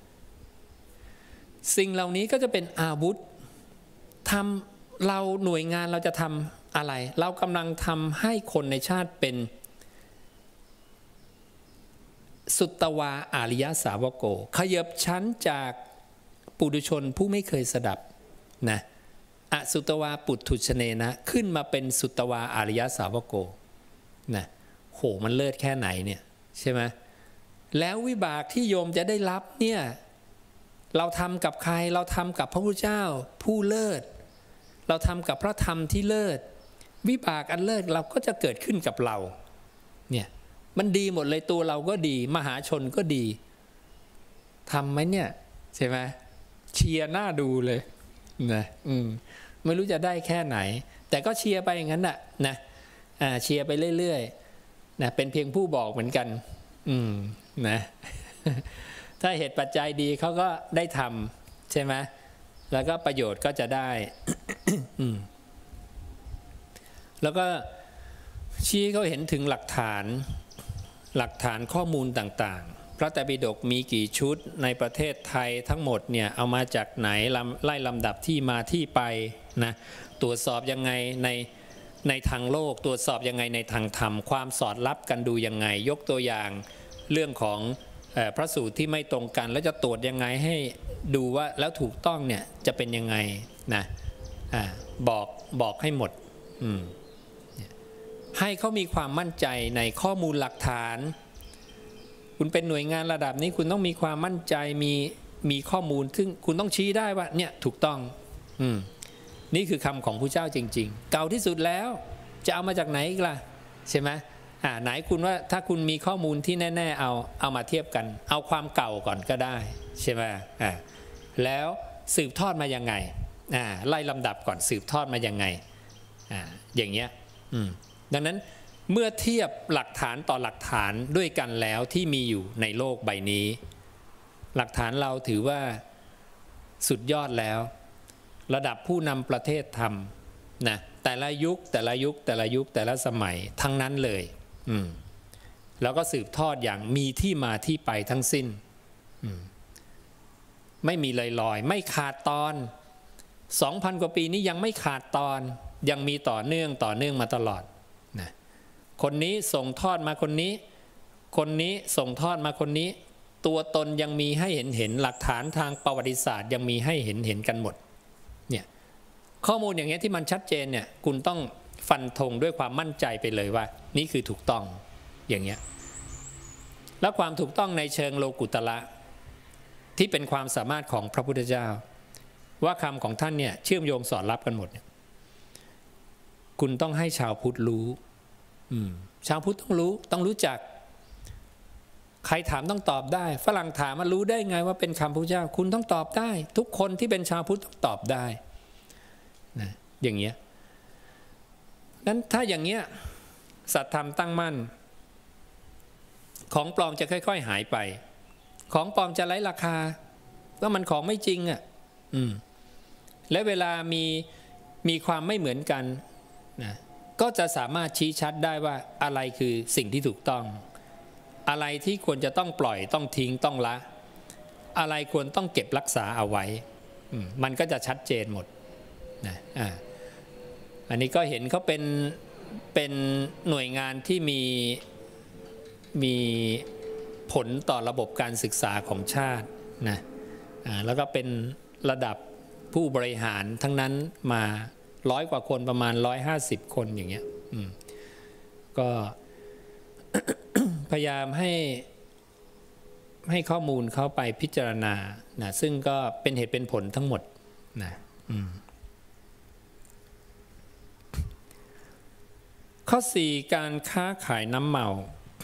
Speaker 1: สิ่งเหล่านี้ก็จะเป็นอาวุธทำเราหน่วยงานเราจะทำอะไรเรากำลังทำให้คนในชาติเป็นสุตตวาอาริยสาวโกขยับชั้นจากปุถุชนผู้ไม่เคยสดับนะอสุตวาปุถุชเนนะขึ้นมาเป็นสุตตวาอาริยสาวโกนะโหมันเลิศแค่ไหนเนี่ยใช่ไหมแล้ววิบากที่โยมจะได้รับเนี่ยเราทำกับใครเราทำกับพระพุทธเจ้าผู้เลิศเราทำกับพระธรรมที่เลิศวิบากอันเลิศเราก็จะเกิดขึ้นกับเราเนี่ยมันดีหมดเลยตัวเราก็ดีมหาชนก็ดีทำไหมเนี่ยใช่ไหมเชียร์หน้าดูเลยนะอืมไม่รู้จะได้แค่ไหนแต่ก็เชียร์ไปอย่างนั้นน่ะนะอ่าเชียร์ไปเรื่อยๆนะเป็นเพียงผู้บอกเหมือนกันอืมนะถ้าเหตุปัจจัยดีเขาก็ได้ทำใช่ไหมแล้วก็ประโยชน์ก็จะได้ แล้วก็ชี้เขาเห็นถึงหลักฐานหลักฐานข้อมูลต่างๆพระไตรปิฎกมีกี่ชุดในประเทศไทยทั้งหมดเนี่ยเอามาจากไหนไล่ลำดับที่มาที่ไปนะตรวจสอบยังไงในในทางโลกตรวจสอบยังไงในทางธรรมความสอดรับกันดูยังไงยกตัวอย่างเรื่องของพระสูตรที่ไม่ตรงกันแล้วจะตรวจยังไงให้ดูว่าแล้วถูกต้องเนี่ยจะเป็นยังไงนะอ่าบอกบอกให้หมดอืมให้เขามีความมั่นใจในข้อมูลหลักฐานคุณเป็นหน่วยงานระดับนี้คุณต้องมีความมั่นใจมีมีข้อมูลซึ่งคุณต้องชี้ได้ว่าเนี่ยถูกต้องอืมนี่คือคำของพระเจ้าจริงๆเก่าที่สุดแล้วจะเอามาจากไหนอีกล่ะใช่ไหมอ่าไหนคุณว่าถ้าคุณมีข้อมูลที่แน่ๆเอาเอามาเทียบกันเอาความเก่าก่อนก็ได้ใช่ไหมอ่าแล้วสืบทอดมายังไงอ่าไล่ลำดับก่อนสืบทอดมายังไงอ่าอย่างเงี้ยอืมดังนั้นเมื่อเทียบหลักฐานต่อหลักฐานด้วยกันแล้วที่มีอยู่ในโลกใบนี้หลักฐานเราถือว่าสุดยอดแล้วระดับผู้นำประเทศทำนะแต่ละยุคแต่ละยุคแต่ละยุคแต่ละสมัยทั้งนั้นเลยอืมแล้วก็สืบทอดอย่างมีที่มาที่ไปทั้งสิ้นอืมไม่มีลอยๆไม่ขาดตอน สองพัน กว่าปีนี้ยังไม่ขาดตอนยังมีต่อเนื่องต่อเนื่องมาตลอดนะคนนี้ส่งทอดมาคนนี้คนนี้ส่งทอดมาคนนี้ตัวตนยังมีให้เห็นเห็นหลักฐานทางประวัติศาสตร์ยังมีให้เห็นเห็นกันหมดเนี่ยข้อมูลอย่างเงี้ยที่มันชัดเจนเนี่ยคุณต้องฟันธงด้วยความมั่นใจไปเลยว่านี่คือถูกต้องอย่างเงี้ยแล้วความถูกต้องในเชิงโลกุตระที่เป็นความสามารถของพระพุทธเจ้าว่าคำของท่านเนี่ยเชื่อมโยงสอดรับกันหมดเนี่ยคุณต้องให้ชาวพุทธรู้ชาวพุทธต้องรู้ต้องรู้จักใครถามต้องตอบได้ฝรั่งถามมารู้ได้ไงว่าเป็นคำพระเจ้าคุณต้องตอบได้ทุกคนที่เป็นชาวพุทธต้องตอบได้นะอย่างเงี้ยนั้นถ้าอย่างเงี้ยสัตธรรมตั้งมั่นของปลอมจะค่อยๆหายไปของปลอมจะไร้ราคาว่ามันของไม่จริงอ่ะอืมและเวลามีมีความไม่เหมือนกันนะก็จะสามารถชี้ชัดได้ว่าอะไรคือสิ่งที่ถูกต้องอะไรที่ควรจะต้องปล่อยต้องทิ้งต้องละอะไรควรต้องเก็บรักษาเอาไว้มันก็จะชัดเจนหมดนะอ่าอันนี้ก็เห็นเขาเป็นเป็นหน่วยงานที่มีมีผลต่อระบบการศึกษาของชาตินะอ่าแล้วก็เป็นระดับผู้บริหารทั้งนั้นมาร้อยกว่าคนประมาณร้อยห้าสิบคนอย่างเงี้ยก็ พยายามให้ให้ข้อมูลเขาไปพิจารณานะซึ่งก็เป็นเหตุเป็นผลทั้งหมดนะข้อสี่การค้าขายน้ำเมา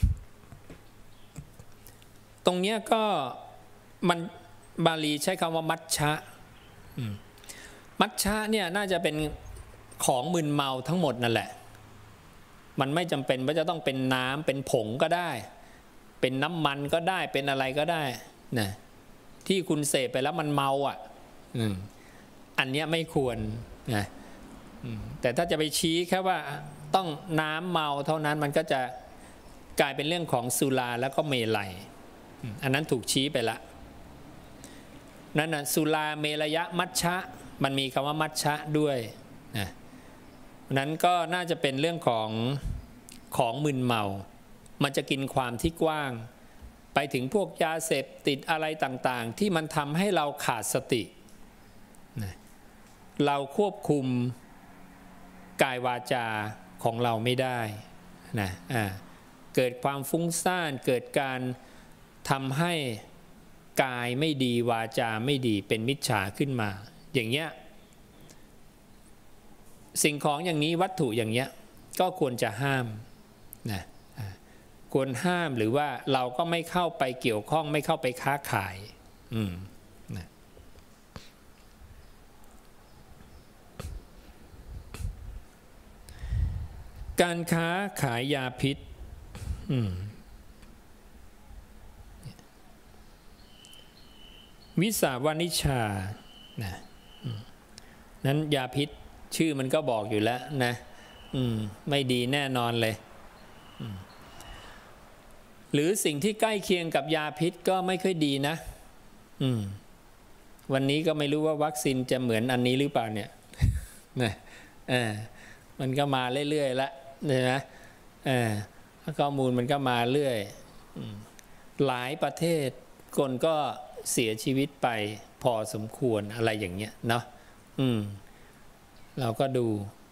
Speaker 1: ตรงเนี้ยก็มันบาลีใช้คำว่ามัชชะมัชชะเนี่ยน่าจะเป็นของมึนเมาทั้งหมดนั่นแหละมันไม่จำเป็นว่าจะต้องเป็นน้ำเป็นผงก็ได้เป็นน้ำมันก็ได้เป็นอะไรก็ได้นะที่คุณเสพไปแล้วมันเมาอ่ะอืมอันเนี้ยไม่ควรนะแต่ถ้าจะไปชี้แค่ว่าต้องน้ำเมาเท่านั้นมันก็จะกลายเป็นเรื่องของสุราแล้วก็เมลัยอันนั้นถูกชี้ไปละนั่นน่ะสุราเมรยะมัชชะมันมีคำว่ามัชชะด้วยนะนั้นก็น่าจะเป็นเรื่องของของมึนเมามันจะกินความที่กว้างไปถึงพวกยาเสพติดอะไรต่างๆที่มันทำให้เราขาดสตินะเราควบคุมกายวาจาของเราไม่ได้นะอ่าเกิดความฟุ้งซ่านเกิดการทำให้กายไม่ดีวาจาไม่ดีเป็นมิจฉาขึ้นมาอย่างเงี้ยสิ่งของอย่างนี้วัตถุอย่างเงี้ยก็ควรจะห้ามนะควรห้ามหรือว่าเราก็ไม่เข้าไปเกี่ยวข้องไม่เข้าไปค้าขายอืมนะการค้าขายยาพิษอืมวิสาวนิชานะนั้นยาพิษชื่อมันก็บอกอยู่แล้วนะอืมไม่ดีแน่นอนเลยหรือสิ่งที่ใกล้เคียงกับยาพิษก็ไม่ค่อยดีนะอืมวันนี้ก็ไม่รู้ว่าวัคซีนจะเหมือนอันนี้หรือเปล่าเนี่ยนะเออมันก็มาเรื่อยๆละเห็นไหมเออข้อมูลมันก็มาเรื่อยหลายประเทศคนก็เสียชีวิตไปพอสมควรอะไรอย่างเงี้ยเนาะอืมเราก็ดู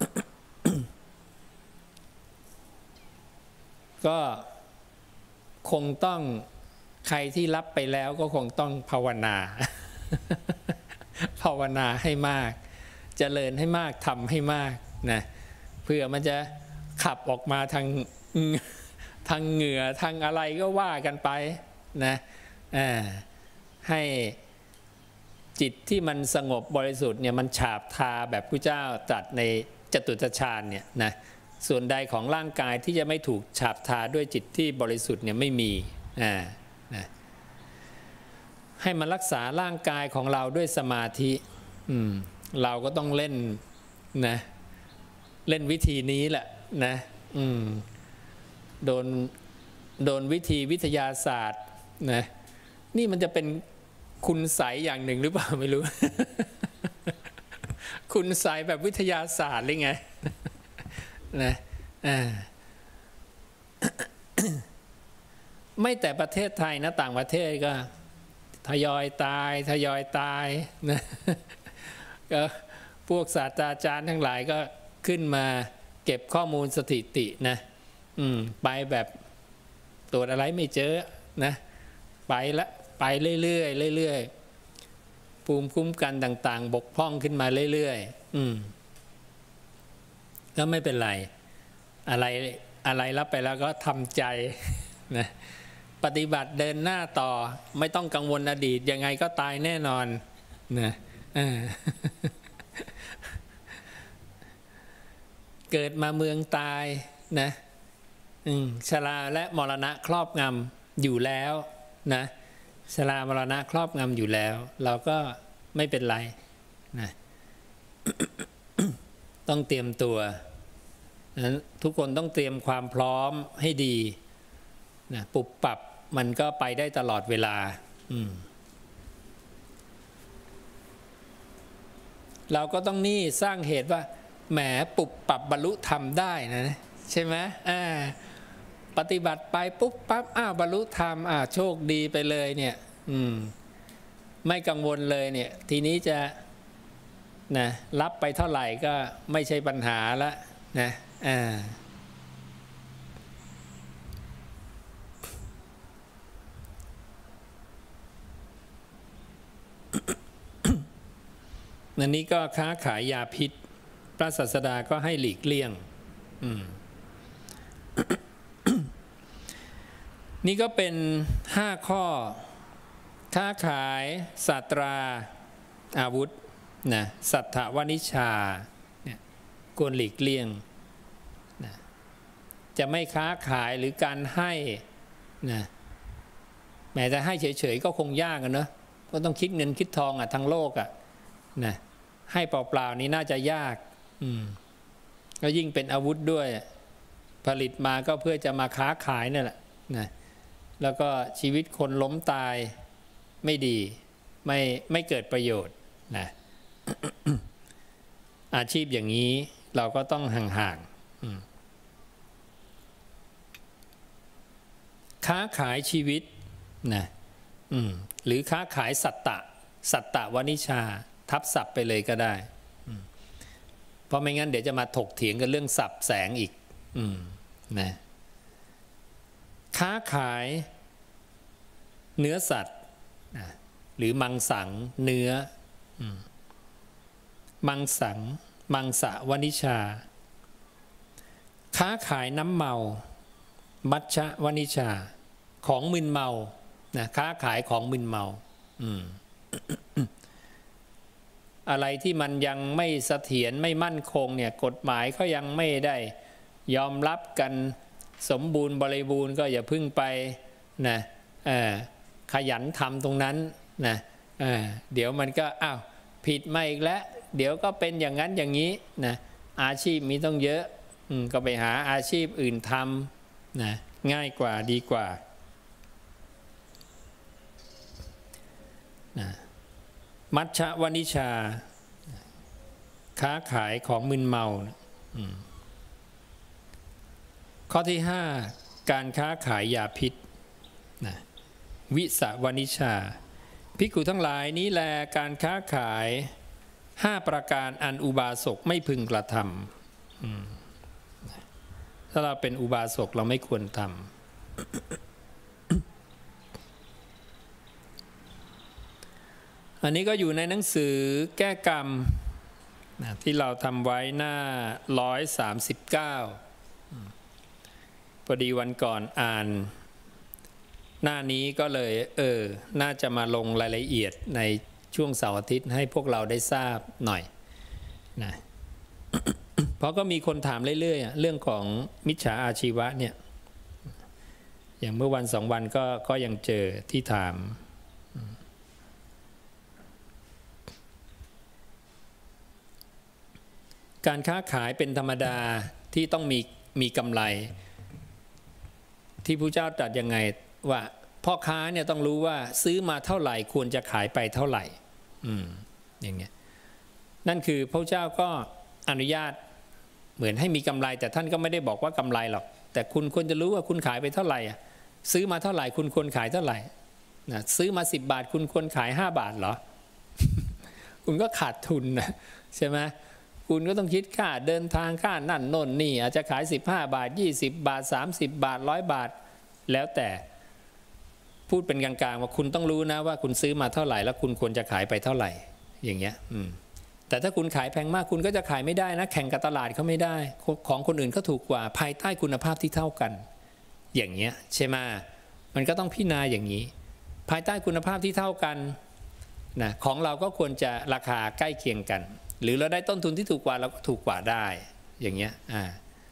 Speaker 1: ก็คงต้องใครที่รับไปแล้วก็คงต้องภาวนา ภาวนาให้มากเจริญให้มากทำให้มากนะเพื่อมันจะขับออกมาทางทางเหงื่อทางอะไรก็ว่ากันไปนะให้จิตที่มันสงบบริสุทธิ์เนี่ยมันฉาบทาแบบพระเจ้าตรัสในจตุตฌานเนี่ยนะส่วนใดของร่างกายที่จะไม่ถูกฉาบทาด้วยจิตที่บริสุทธิ์เนี่ยไม่มีอ่านะให้มันรักษาร่างกายของเราด้วยสมาธิอืมเราก็ต้องเล่นนะเล่นวิธีนี้แหละนะอืมโดนโดนวิธีวิทยาศาสตร์นะนี่มันจะเป็นคุณไสยอย่างหนึ่งหรือเปล่าไม่รู้ คุณไสยแบบวิทยาศาสตร์หรือไง นะอ่า ไม่แต่ประเทศไทยนะต่างประเทศก็ทยอยตายทยอยตายนะก็พวกศาสตราจารย์ทั้งหลายก็ขึ้นมาเก็บข้อมูลสถิตินะอืมไปแบบตรวจอะไรไม่เจอนะไปละไปเรื่อยๆเรื่อยๆภูมิคุ้มกันต่างๆบกพร่องขึ้นมาเรื่อยๆอืมก็ไม่เป็นไรอะไรอะไรรับไปแล้วก็ทำใจนะปฏิบัติเดินหน้าต่อไม่ต้องกังวลอดีตยังไงก็ตายแน่นอนนะเกิดมาเมืองตายนะชราและมรณะครอบงำอยู่แล้วนะชรามรณะครอบงำอยู่แล้วเราก็ไม่เป็นไรนะ ต้องเตรียมตัวนั้นทุกคนต้องเตรียมความพร้อมให้ดีนะปุบปับมันก็ไปได้ตลอดเวลาเราก็ต้องนี่สร้างเหตุว่าแหมปุบปับบรรลุธรรมได้นะใช่ไหมอ่าปฏิบัติไปปุ๊บปั๊บอ้าวบรรลุธรรมอ่าโชคดีไปเลยเนี่ยอืมไม่กังวลเลยเนี่ยทีนี้จะนะรับไปเท่าไหร่ก็ไม่ใช่ปัญหาละนะอ่าอันนี้ก็ค้าขายยาพิษพระศาสดาก็ให้หลีกเลี่ยงอืม นี่ก็เป็นห้าข้อค้าขายศาสตราอาวุธนะสัทธวนิชชาเนี่ยควรหลีกเลี่ยงนะจะไม่ค้าขายหรือการให้นะแม้จะให้เฉยๆก็คงยากกันเนอะก็ต้องคิดเงินคิดทองอ่ะทั้งโลกอ่ะนะให้เปล่าๆนี้น่าจะยากอืมก็ยิ่งเป็นอาวุธด้วยผลิตมาก็เพื่อจะมาค้าขายนั่นแหละนะแล้วก็ชีวิตคนล้มตายไม่ดีไม่ไม่เกิดประโยชน์นะ อาชีพอย่างนี้เราก็ต้องห่างๆค้าขายชีวิตนะหรือค้าขายสัตตะสัตตะวนิชชาทับศัพท์ไปเลยก็ได้เพราะไม่งั้นเดี๋ยวจะมาถกเถียงกันเรื่องศัพท์แสงอีกนะค้าขายเนื้อสัตว์หรือมังสังเนื้อมังสังมังสะวนิชาค้าขายน้ำเมามัชฌะวนิชาของมึนเมานะค้าขายของมึนเมาอะไรที่มันยังไม่เสถียรไม่มั่นคงเนี่ยกฎหมายเขายังไม่ได้ยอมรับกันสมบูรณ์บริบูรณ์ก็อย่าพึ่งไปนะขยันทำตรงนั้นนะอ่าเดี๋ยวมันก็อ้าวผิดมาอีกแล้วเดี๋ยวก็เป็นอย่างนั้นอย่างนี้นะอาชีพมีต้องเยอะอืมก็ไปหาอาชีพอื่นทำนะง่ายกว่าดีกว่านะมัชฌวนิชาค้าขายของมึนเมาข้อที่ห้าการค้าขายยาพิษนะวิสวนิชาภิกขุทั้งหลายนี้แลการค้าขายห้าประการอันอุบาสกไม่พึงกระทำถ้าเราเป็นอุบาสกเราไม่ควรทำอันนี้ก็อยู่ในหนังสือแก้กรรมนะที่เราทำไว้หน้าหนึ่งร้อยสามสิบเก้าพอดีวันก่อนอ่านหน้านี้ก็เลยเออน่าจะมาลงรายละเอียดในช่วงเสาร์อาทิตย์ให้พวกเราได้ทราบหน่อยนะ เพราะก็มีคนถามเรื่อยๆเรื่องของมิจฉาอาชีวะเนี่ยอย่างเมื่อวันสองวันก็ก็ยังเจอที่ถามการค้าขายเป็นธรรมดาที่ต้องมีมีกำไรที่พระเจ้าตรัสยังไงว่าพ่อค้าเนี่ยต้องรู้ว่าซื้อมาเท่าไหร่ควรจะขายไปเท่าไหร่อืมอย่างเงี้ยนั่นคือพระเจ้าก็อนุญาตเหมือนให้มีกำไรแต่ท่านก็ไม่ได้บอกว่ากำไรหรอกแต่คุณควรจะรู้ว่าคุณขายไปเท่าไหร่อ่ะซื้อมาเท่าไหร่คุณควรขายเท่าไหร่นะซื้อมาสิบบาทคุณควรขายห้าบาทเหรอ คุณก็ขาดทุนนะใช่ไหมคุณก็ต้องคิดค่าเดินทางค่านั่นโน่นนี่อาจจะขายสิบห้าบาทยี่สิบบาทสามสิบบาทร้อยบาทแล้วแต่พูดเป็นกลางๆว่าคุณต้องรู้นะว่าคุณซื้อมาเท่าไหร่แล้วคุณควรจะขายไปเท่าไหร่อย่างเงี้ยอืมแต่ถ้าคุณขายแพงมากคุณก็จะขายไม่ได้นะแข่งกับตลาดเขาไม่ได้ของคนอื่นเขาถูกกว่าภายใต้คุณภาพที่เท่ากันอย่างเงี้ยใช่ไหมมันก็ต้องพิจารณาอย่างนี้ภายใต้คุณภาพที่เท่ากันนะของเราก็ควรจะราคาใกล้เคียงกันหรือเราได้ต้นทุนที่ถูกกว่าเราก็ถูกกว่าได้อย่างเงี้ยอ่า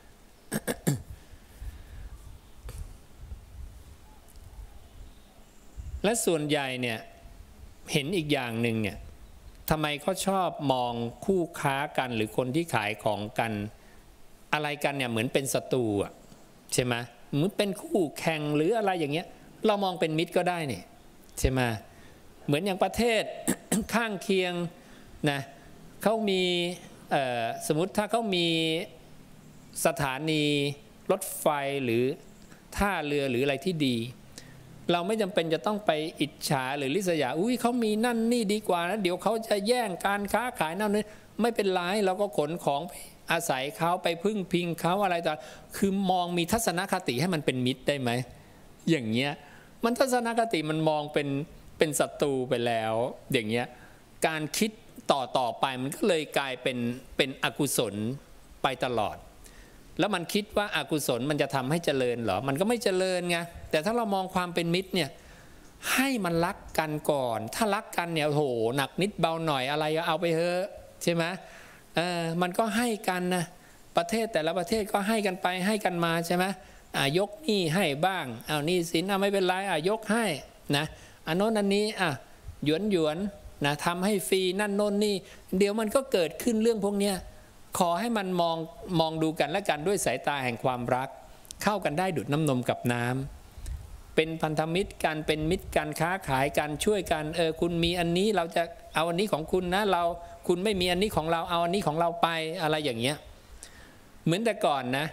Speaker 1: และส่วนใหญ่เนี่ยเห็นอีกอย่างหนึ่งเนี่ยทำไมเขาชอบมองคู่ค้ากันหรือคนที่ขายของกันอะไรกันเนี่ยเหมือนเป็นศัตรูอ่ะใช่ไหมเหมือนเป็นคู่แข่งหรืออะไรอย่างเงี้ยเรามองเป็นมิตรก็ได้นี่ใช่ไหมเหมือนอย่างประเทศ ข้างเคียงนะเขามีสมมุติถ้าเขามีสถานีรถไฟหรือท่าเรือหรืออะไรที่ดีเราไม่จำเป็นจะต้องไปอิจฉาหรือริษยาอุ้ยเขามีนั่นนี่ดีกว่านะเดี๋ยวเขาจะแย่งการค้าขายนั่นนี่ไม่เป็นไรเราก็ขนของไปอาศัยเขาไปพึ่งพิงเขาอะไรต่างคือมองมีทัศนคติให้มันเป็นมิตรได้ไหมอย่างเงี้ยมันทัศนคติมันมองเป็นเป็นศัตรูไปแล้วอย่างเงี้ยการคิดต่อต่อไปมันก็เลยกลายเป็นเป็นอกุศลไปตลอดแล้วมันคิดว่าอากุศลมันจะทำให้เจริญเหรอมันก็ไม่เจริญไงแต่ถ้าเรามองความเป็นมิตรเนี่ยให้มันรักกันก่อนถ้ารักกันเนี่ยโหหนักนิดเบาหน่อยอะไรเอาไปเถอะใช่ไหมเออมันก็ให้กันนะประเทศแต่ละประเทศก็ให้กันไปให้กันมาใช่ไหมอ่ายกหนี้ให้บ้างเอาหนี้สินอ่ะไม่เป็นไรอ่ะยกให้นะอันโน้นอันนี้อ่ะหยวนหยวนนะทำให้ฟรีนั่นโน้นนี่เดี๋ยวมันก็เกิดขึ้นเรื่องพวกเนี้ยขอให้มันมองมองดูกันและกันด้วยสายตาแห่งความรักเข้ากันได้ดุจน้ำนมกับน้ำเป็นพันธมิตรกันเป็นมิตรกันค้าขายกันช่วยกันเออคุณมีอันนี้เราจะเอาอันนี้ของคุณนะเราคุณไม่มีอันนี้ของเราเอาอันนี้ของเราไปอะไรอย่างเงี้ยเหมือนแต่ก่อนนะ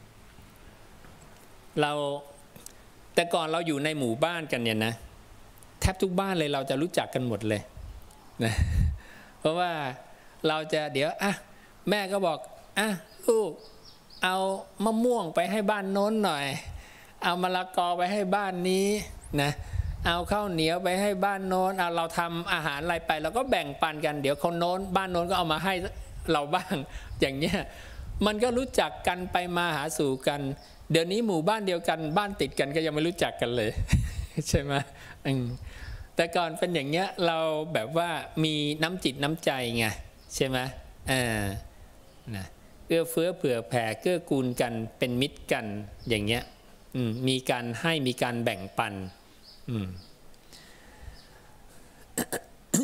Speaker 1: เราแต่ก่อนเราอยู่ในหมู่บ้านกันเนี่ยนะแทบทุกบ้านเลยเราจะรู้จักกันหมดเลยนะเพราะว่าเราจะเดี๋ยวอ่ะแม่ก็บอกอ่ะลูกเอามะม่วงไปให้บ้านโน้นหน่อยเอามะละกอไปให้บ้านนี้นะเอาข้าวเหนียวไปให้บ้านโน้นเอาเราทำอาหารอะไรไปเราก็แบ่งปันกันเดี๋ยวคนโน้นบ้านโน้นก็เอามาให้เราบ้างอย่างเนี้ยมันก็รู้จักกันไปมาหาสู่กันเดี๋ยวนี้หมู่บ้านเดียวกันบ้านติดกันก็ยังไม่รู้จักกันเลย ใช่ไหมแต่ก่อนเป็นอย่างเงี้ยเราแบบว่ามีน้ำจิตน้ำใจไงใช่ไหมอ่านะเอื้อเฟื้อเผื่อแผ่เกื้อกูลกันเป็นมิตรกันอย่างเงี้ยมีการให้มีการแบ่งปัน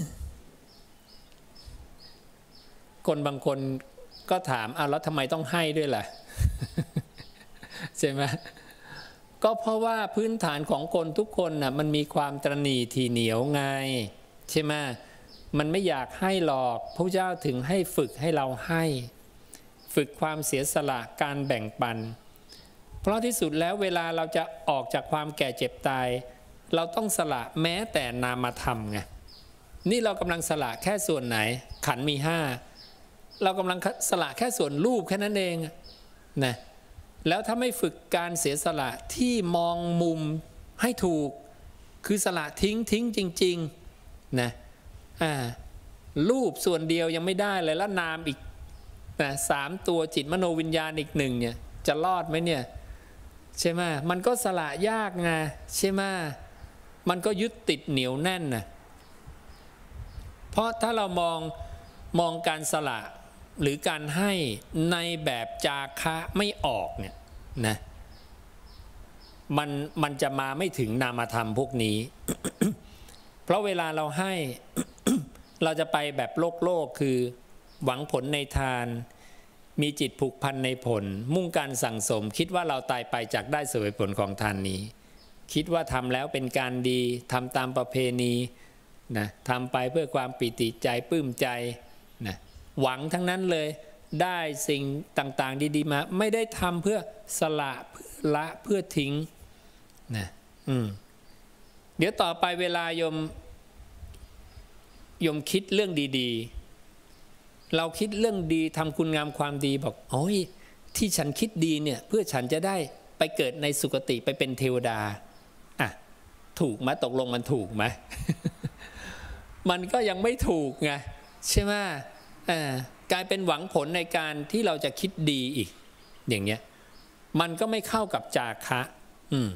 Speaker 1: คนบางคนก็ถามอ้าวแล้วทำไมต้องให้ด้วยล่ะ ใช่ไหมก็เพราะว่าพื้นฐานของคนทุกคนน่ะมันมีความตระหนี่ถี่เหนียวไงใช่ไหมมันไม่อยากให้หรอกพระเจ้าถึงให้ฝึกให้เราให้ฝึกความเสียสละการแบ่งปันเพราะที่สุดแล้วเวลาเราจะออกจากความแก่เจ็บตายเราต้องสละแม้แต่นามธรรมไงนี่เรากำลังสละแค่ส่วนไหนขันธ์มีห้าเรากำลังสละแค่ส่วนรูปแค่นั้นเองนะแล้วถ้าไม่ฝึกการเสียสละที่มองมุมให้ถูกคือสละทิ้งทิ้งจริงๆนะอ่ารูปส่วนเดียวยังไม่ได้เลยแล้วนามอีกนะสามตัวจิตมโนวิญญาณอีกหนึ่งเนี่ยจะรอดไหมเนี่ยใช่ไหมมันก็สละยากไงใช่ไหมมันก็ยึดติดเหนียวแน่นนะเพราะถ้าเรามองมองการสละหรือการให้ในแบบจาคะไม่ออกเนี่ยนะมันมันจะมาไม่ถึงนามธรรมพวกนี้ เพราะเวลาเราให้ เราจะไปแบบโลกโลกคือหวังผลในทานมีจิตผูกพันในผลมุ่งการสั่งสมคิดว่าเราตายไปจากได้เสวยผลของทานนี้คิดว่าทำแล้วเป็นการดีทำตามประเพณีนะทำไปเพื่อความปิติใจปลื้มใจนะหวังทั้งนั้นเลยได้สิ่งต่างๆดีๆมาไม่ได้ทำเพื่อสละเพื่อละเพื่อทิ้งนะอืมเดี๋ยวต่อไปเวลายมยมคิดเรื่องดีๆเราคิดเรื่องดีทำคุณงามความดีบอกโอ้ยที่ฉันคิดดีเนี่ยเพื่อฉันจะได้ไปเกิดในสุคติไปเป็นเทวดาอ่ะถูกไหมตกลงมันถูกไหม มันก็ยังไม่ถูกไงใช่ไหมอ่ากลายเป็นหวังผลในการที่เราจะคิดดีอีกอย่างเงี้ยมันก็ไม่เข้ากับจาคะอืม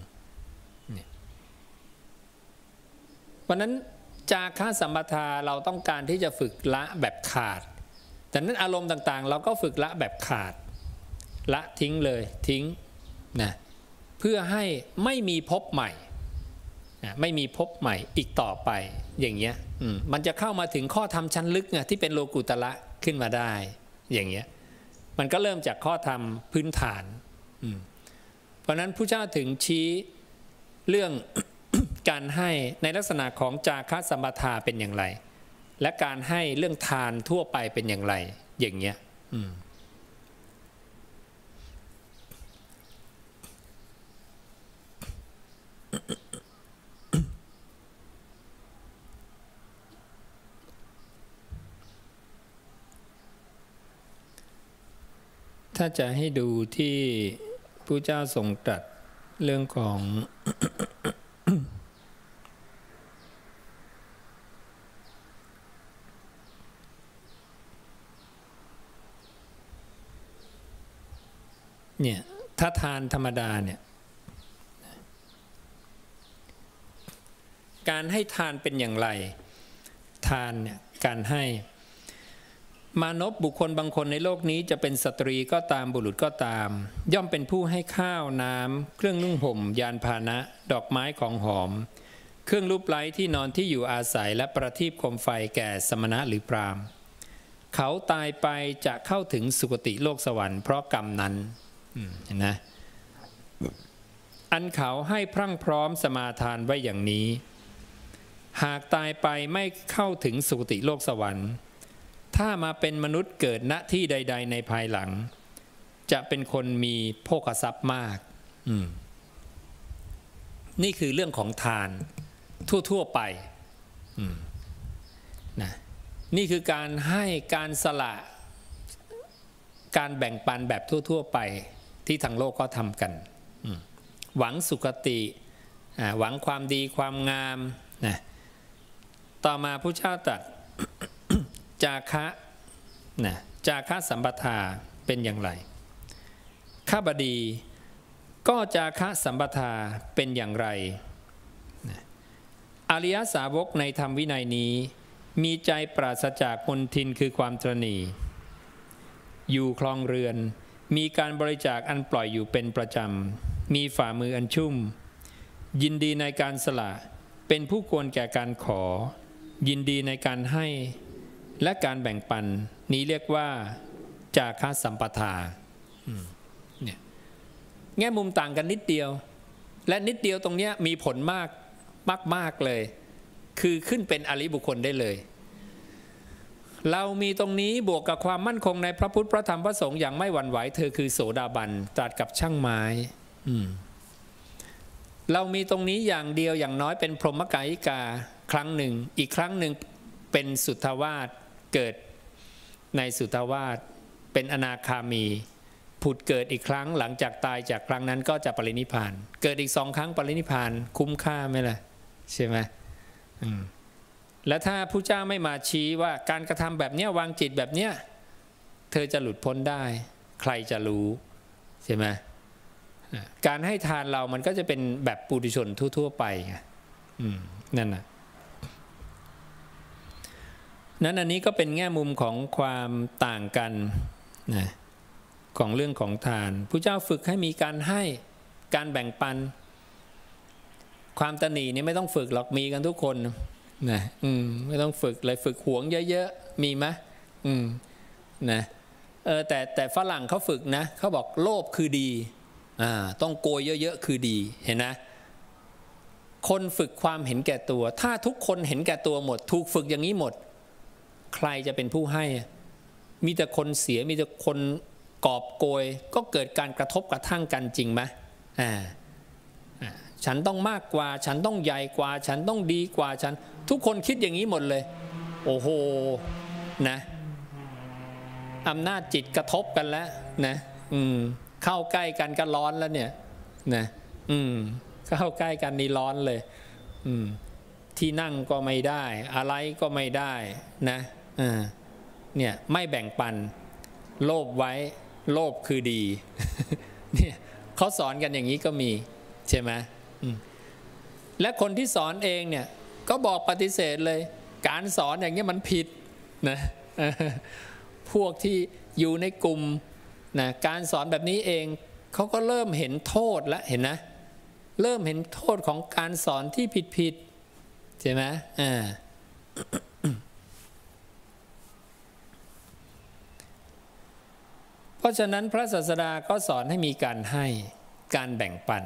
Speaker 1: เพราะนั้นจาคะสัมปทาเราต้องการที่จะฝึกละแบบขาดแต่นั้นอารมณ์ต่างๆเราก็ฝึกละแบบขาดละทิ้งเลยทิ้งนะเพื่อให้ไม่มีภพใหม่ไม่มีภพใหม่อีกต่อไปอย่างเงี้ยมันจะเข้ามาถึงข้อธรรมชั้นลึกไงที่เป็นโลกุตระขึ้นมาได้อย่างเงี้ยมันก็เริ่มจากข้อธรรมพื้นฐานเพราะนั้นพระเจ้าถึงชี้เรื่อง การให้ในลักษณะของจาคะสัมปทาเป็นอย่างไรและการให้เรื่องทานทั่วไปเป็นอย่างไรอย่างเงี้ยถ้าจะให้ดูที่พระเจ้าทรงตรัสเรื่องของ เนี่ยถ้าทานธรรมดาเนี่ยการให้ทานเป็นอย่างไรทานเนี่ยการให้มานพบุคคลบางคนในโลกนี้จะเป็นสตรีก็ตามบุรุษก็ตามย่อมเป็นผู้ให้ข้าวน้ำเครื่องนุ่งห่มยานพาหนะดอกไม้ของหอมเครื่องรูปไล้ที่นอนที่อยู่อาศัยและประทีปโคมไฟแก่สมณะหรือพราหมณ์เขาตายไปจะเข้าถึงสุคติโลกสวรรค์เพราะกรรมนั้นเห็นไหมอันเขาให้พรั่งพร้อมสมาทานไว้อย่างนี้หากตายไปไม่เข้าถึงสุคติโลกสวรรค์ถ้ามาเป็นมนุษย์เกิดณที่ใดๆในภายหลังจะเป็นคนมีโภคทรัพย์มากนี่คือเรื่องของทานทั่วๆไปนะนี่คือการให้การสละการแบ่งปันแบบทั่วๆไปที่ทางโลกก็ทำกันหวังสุคติหวังความดีความงามนะต่อมาพระเจ้าตรัส จาคะนะจาคะสัมปทาเป็นอย่างไรข้าบดีก็จาคะสัมปทาเป็นอย่างไรนะอริยสาวกในธรรมวินัยนี้มีใจปราศจากมลทินคือความตระหนี่อยู่คลองเรือนมีการบริจาคอันปล่อยอยู่เป็นประจำมีฝ่ามืออันชุ่มยินดีในการสละเป็นผู้ควรแก่การขอยินดีในการให้และการแบ่งปันนี้เรียกว่าจาคะสัมปทาเนี่ยแง่มุมต่างกันนิดเดียวและนิดเดียวตรงนี้มีผลมากมากๆเลยคือขึ้นเป็นอริบุคคลได้เลยเรามีตรงนี้บวกกับความมั่นคงในพระพุทธพระธรรมพระสงฆ์อย่างไม่หวั่นไหวเธอคือโสดาบันตรัสกับช่างไม้เรามีตรงนี้อย่างเดียวอย่างน้อยเป็นพรหมกายิกาครั้งหนึ่งอีกครั้งหนึ่งเป็นสุทธวาสเกิดในสุทธวาสเป็นอนาคามีผุดเกิดอีกครั้งหลังจากตายจากครั้งนั้นก็จะปรินิพพานเกิดอีกสองครั้งปรินิพพานคุ้มค่าไหมล่ะใช่ไหมและถ้าพระเจ้าไม่มาชี้ว่าการกระทำแบบนี้วางจิตแบบนี้เธอจะหลุดพ้นได้ใครจะรู้ใช่ไหมการให้ทานเรามันก็จะเป็นแบบปุถุชนทั่วๆไปไงนั่นนะนั้นอันนี้ก็เป็นแง่มุมของความต่างกันนะของเรื่องของทานพระเจ้าฝึกให้มีการให้การแบ่งปันความตนีนี่ไม่ต้องฝึกหรอกมีกันทุกคนนะอืมไม่ต้องฝึกเลยฝึกหวงเยอะๆมีไหมอืมนะเออแต่แต่ฝรั่งเขาฝึกนะเขาบอกโลภคือดีอ่าต้องโกยเยอะๆคือดีเห็นนะคนฝึกความเห็นแก่ตัวถ้าทุกคนเห็นแก่ตัวหมดถูกฝึกอย่างนี้หมดใครจะเป็นผู้ให้มีแต่คนเสียมีแต่คนกอบโกยก็เกิดการกระทบกระทั่งกันจริงไหมอ่าฉันต้องมากกว่าฉันต้องใหญ่กว่าฉันต้องดีกว่าฉันทุกคนคิดอย่างนี้หมดเลยโอ้โหนะอำนาจจิตกระทบกันแล้วนะอืมเข้าใกล้กันก็ร้อนแล้วเนี่ยนะอืมเข้าใกล้กันนี่ร้อนเลยอืมที่นั่งก็ไม่ได้อะไรก็ไม่ได้นะอ่าเนี่ยไม่แบ่งปันโลภไว้โลภคือดีเนี่ยเขาสอนกันอย่างนี้ก็มีใช่ไหมและคนที่สอนเองเนี่ยก็บอกปฏิเสธเลยการสอนอย่างนี้มันผิดนะพวกที่อยู่ในกลุ่มนะการสอนแบบนี้เองเขาก็เริ่มเห็นโทษแล้วเห็นนะเริ่มเห็นโทษของการสอนที่ผิดผิดใช่ไหมอ่าเพราะฉะนั้นพระศาสดาก็สอนให้มีการให้การแบ่งปัน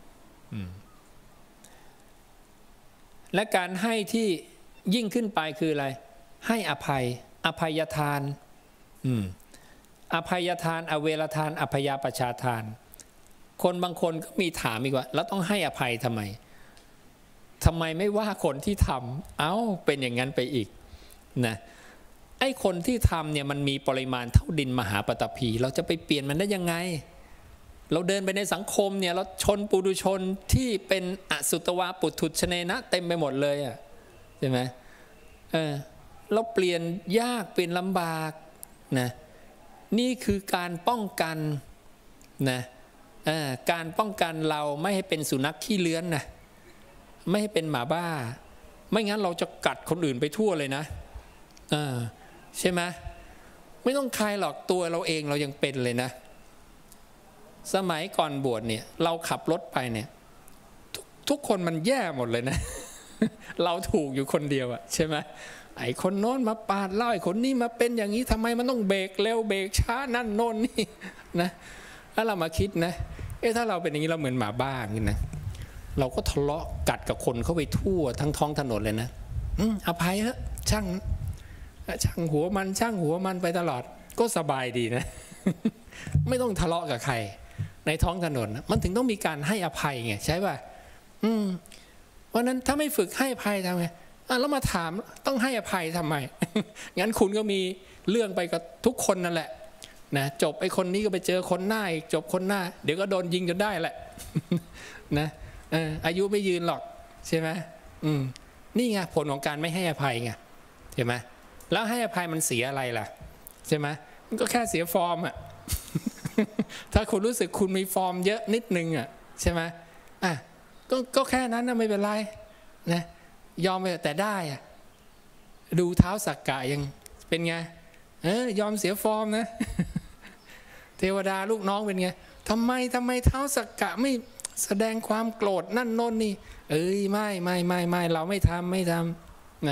Speaker 1: และการให้ที่ยิ่งขึ้นไปคืออะไรให้อภัยอภัยทานอภัยทานอเวรทานอภยาปชาทานคนบางคนก็มีถามอีกว่าแล้วต้องให้อภัยทำไมทำไมไม่ว่าคนที่ทำเอ้าเป็นอย่างนั้นไปอีกนะไอ้คนที่ทำเนี่ยมันมีปริมาณเท่าดินมหาปฐพีเราจะไปเปลี่ยนมันได้ยังไงเราเดินไปในสังคมเนี่ยเราชนปุถุชนที่เป็นอสุตวาปุถุชเนนะเต็มไปหมดเลยอ่ะใช่ไหมเออเราเปลี่ยนยากเปลี่ยนลำบากนะนี่คือการป้องกันนะเออการป้องกันเราไม่ให้เป็นสุนัขขี้เลื้อนนะไม่ให้เป็นหมาบ้าไม่งั้นเราจะกัดคนอื่นไปทั่วเลยนะเออใช่ไหมไม่ต้องใครหรอกตัวเราเองเรายังเป็นเลยนะสมัยก่อนบวชเนี่ยเราขับรถไปเนี่ย ท, ทุกคนมันแย่หมดเลยนะ เราถูกอยู่คนเดียวอะใช่ไหมไอ้คนโน้นมาปาดเล่าไอ้คนนี้มาเป็นอย่างนี้ทำไมมันต้องเบรกเร็วเบรกช้านั่นโน่นนี่นะถ้าเรามาคิดนะเอ๊ะถ้าเราเป็นอย่างนี้เราเหมือนหมาบ้าอย่างนี้นะเราก็ทะเลาะกัดกับคนเข้าไปทั่วทั้งท้องถนนเลยนะอืมอภัยเถอะช่างช่างหัวมันช่างหัวมันไปตลอดก็สบายดีนะ ไม่ต้องทะเลาะกับใครในท้องถนนมันถึงต้องมีการให้อภัยไงใช่ป่ะอืมเพราะนั้นถ้าไม่ฝึกให้อภัยทำไงอ่ะแล้วมาถามต้องให้อภัยทำไม งั้นคุณก็มีเรื่องไปกับทุกคนนั่นแหละนะจบไอ้คนนี้ก็ไปเจอคนหน้าอีกจบคนหน้าเดี๋ยวก็โดนยิงจนได้แหละ นะเอออายุไม่ยืนหรอกใช่ไหมอืมนี่ไงผลของการไม่ให้อภัยไงใช่ไหมแล้วให้อภัยมันเสียอะไรล่ะใช่ไหมมันก็แค่เสียฟอร์มอ่ะ ถ้าคุณรู้สึกคุณมีฟอร์มเยอะนิดนึงอ่ะใช่ไหมอ่ะก็ก็แค่นั้นนะไม่เป็นไรนะยอมไปแต่ได้อ่ะดูเท้าสักกะยังเป็นไงเออยอมเสียฟอร์มนะ เทวดาลูกน้องเป็นไงทำไมทำไมเท้าสักกะไม่แสดงความโกรธนั่นโน่นนี่เอ้ยไม่ไม่ไม่ไม่เราไม่ทำไม่ทำนะ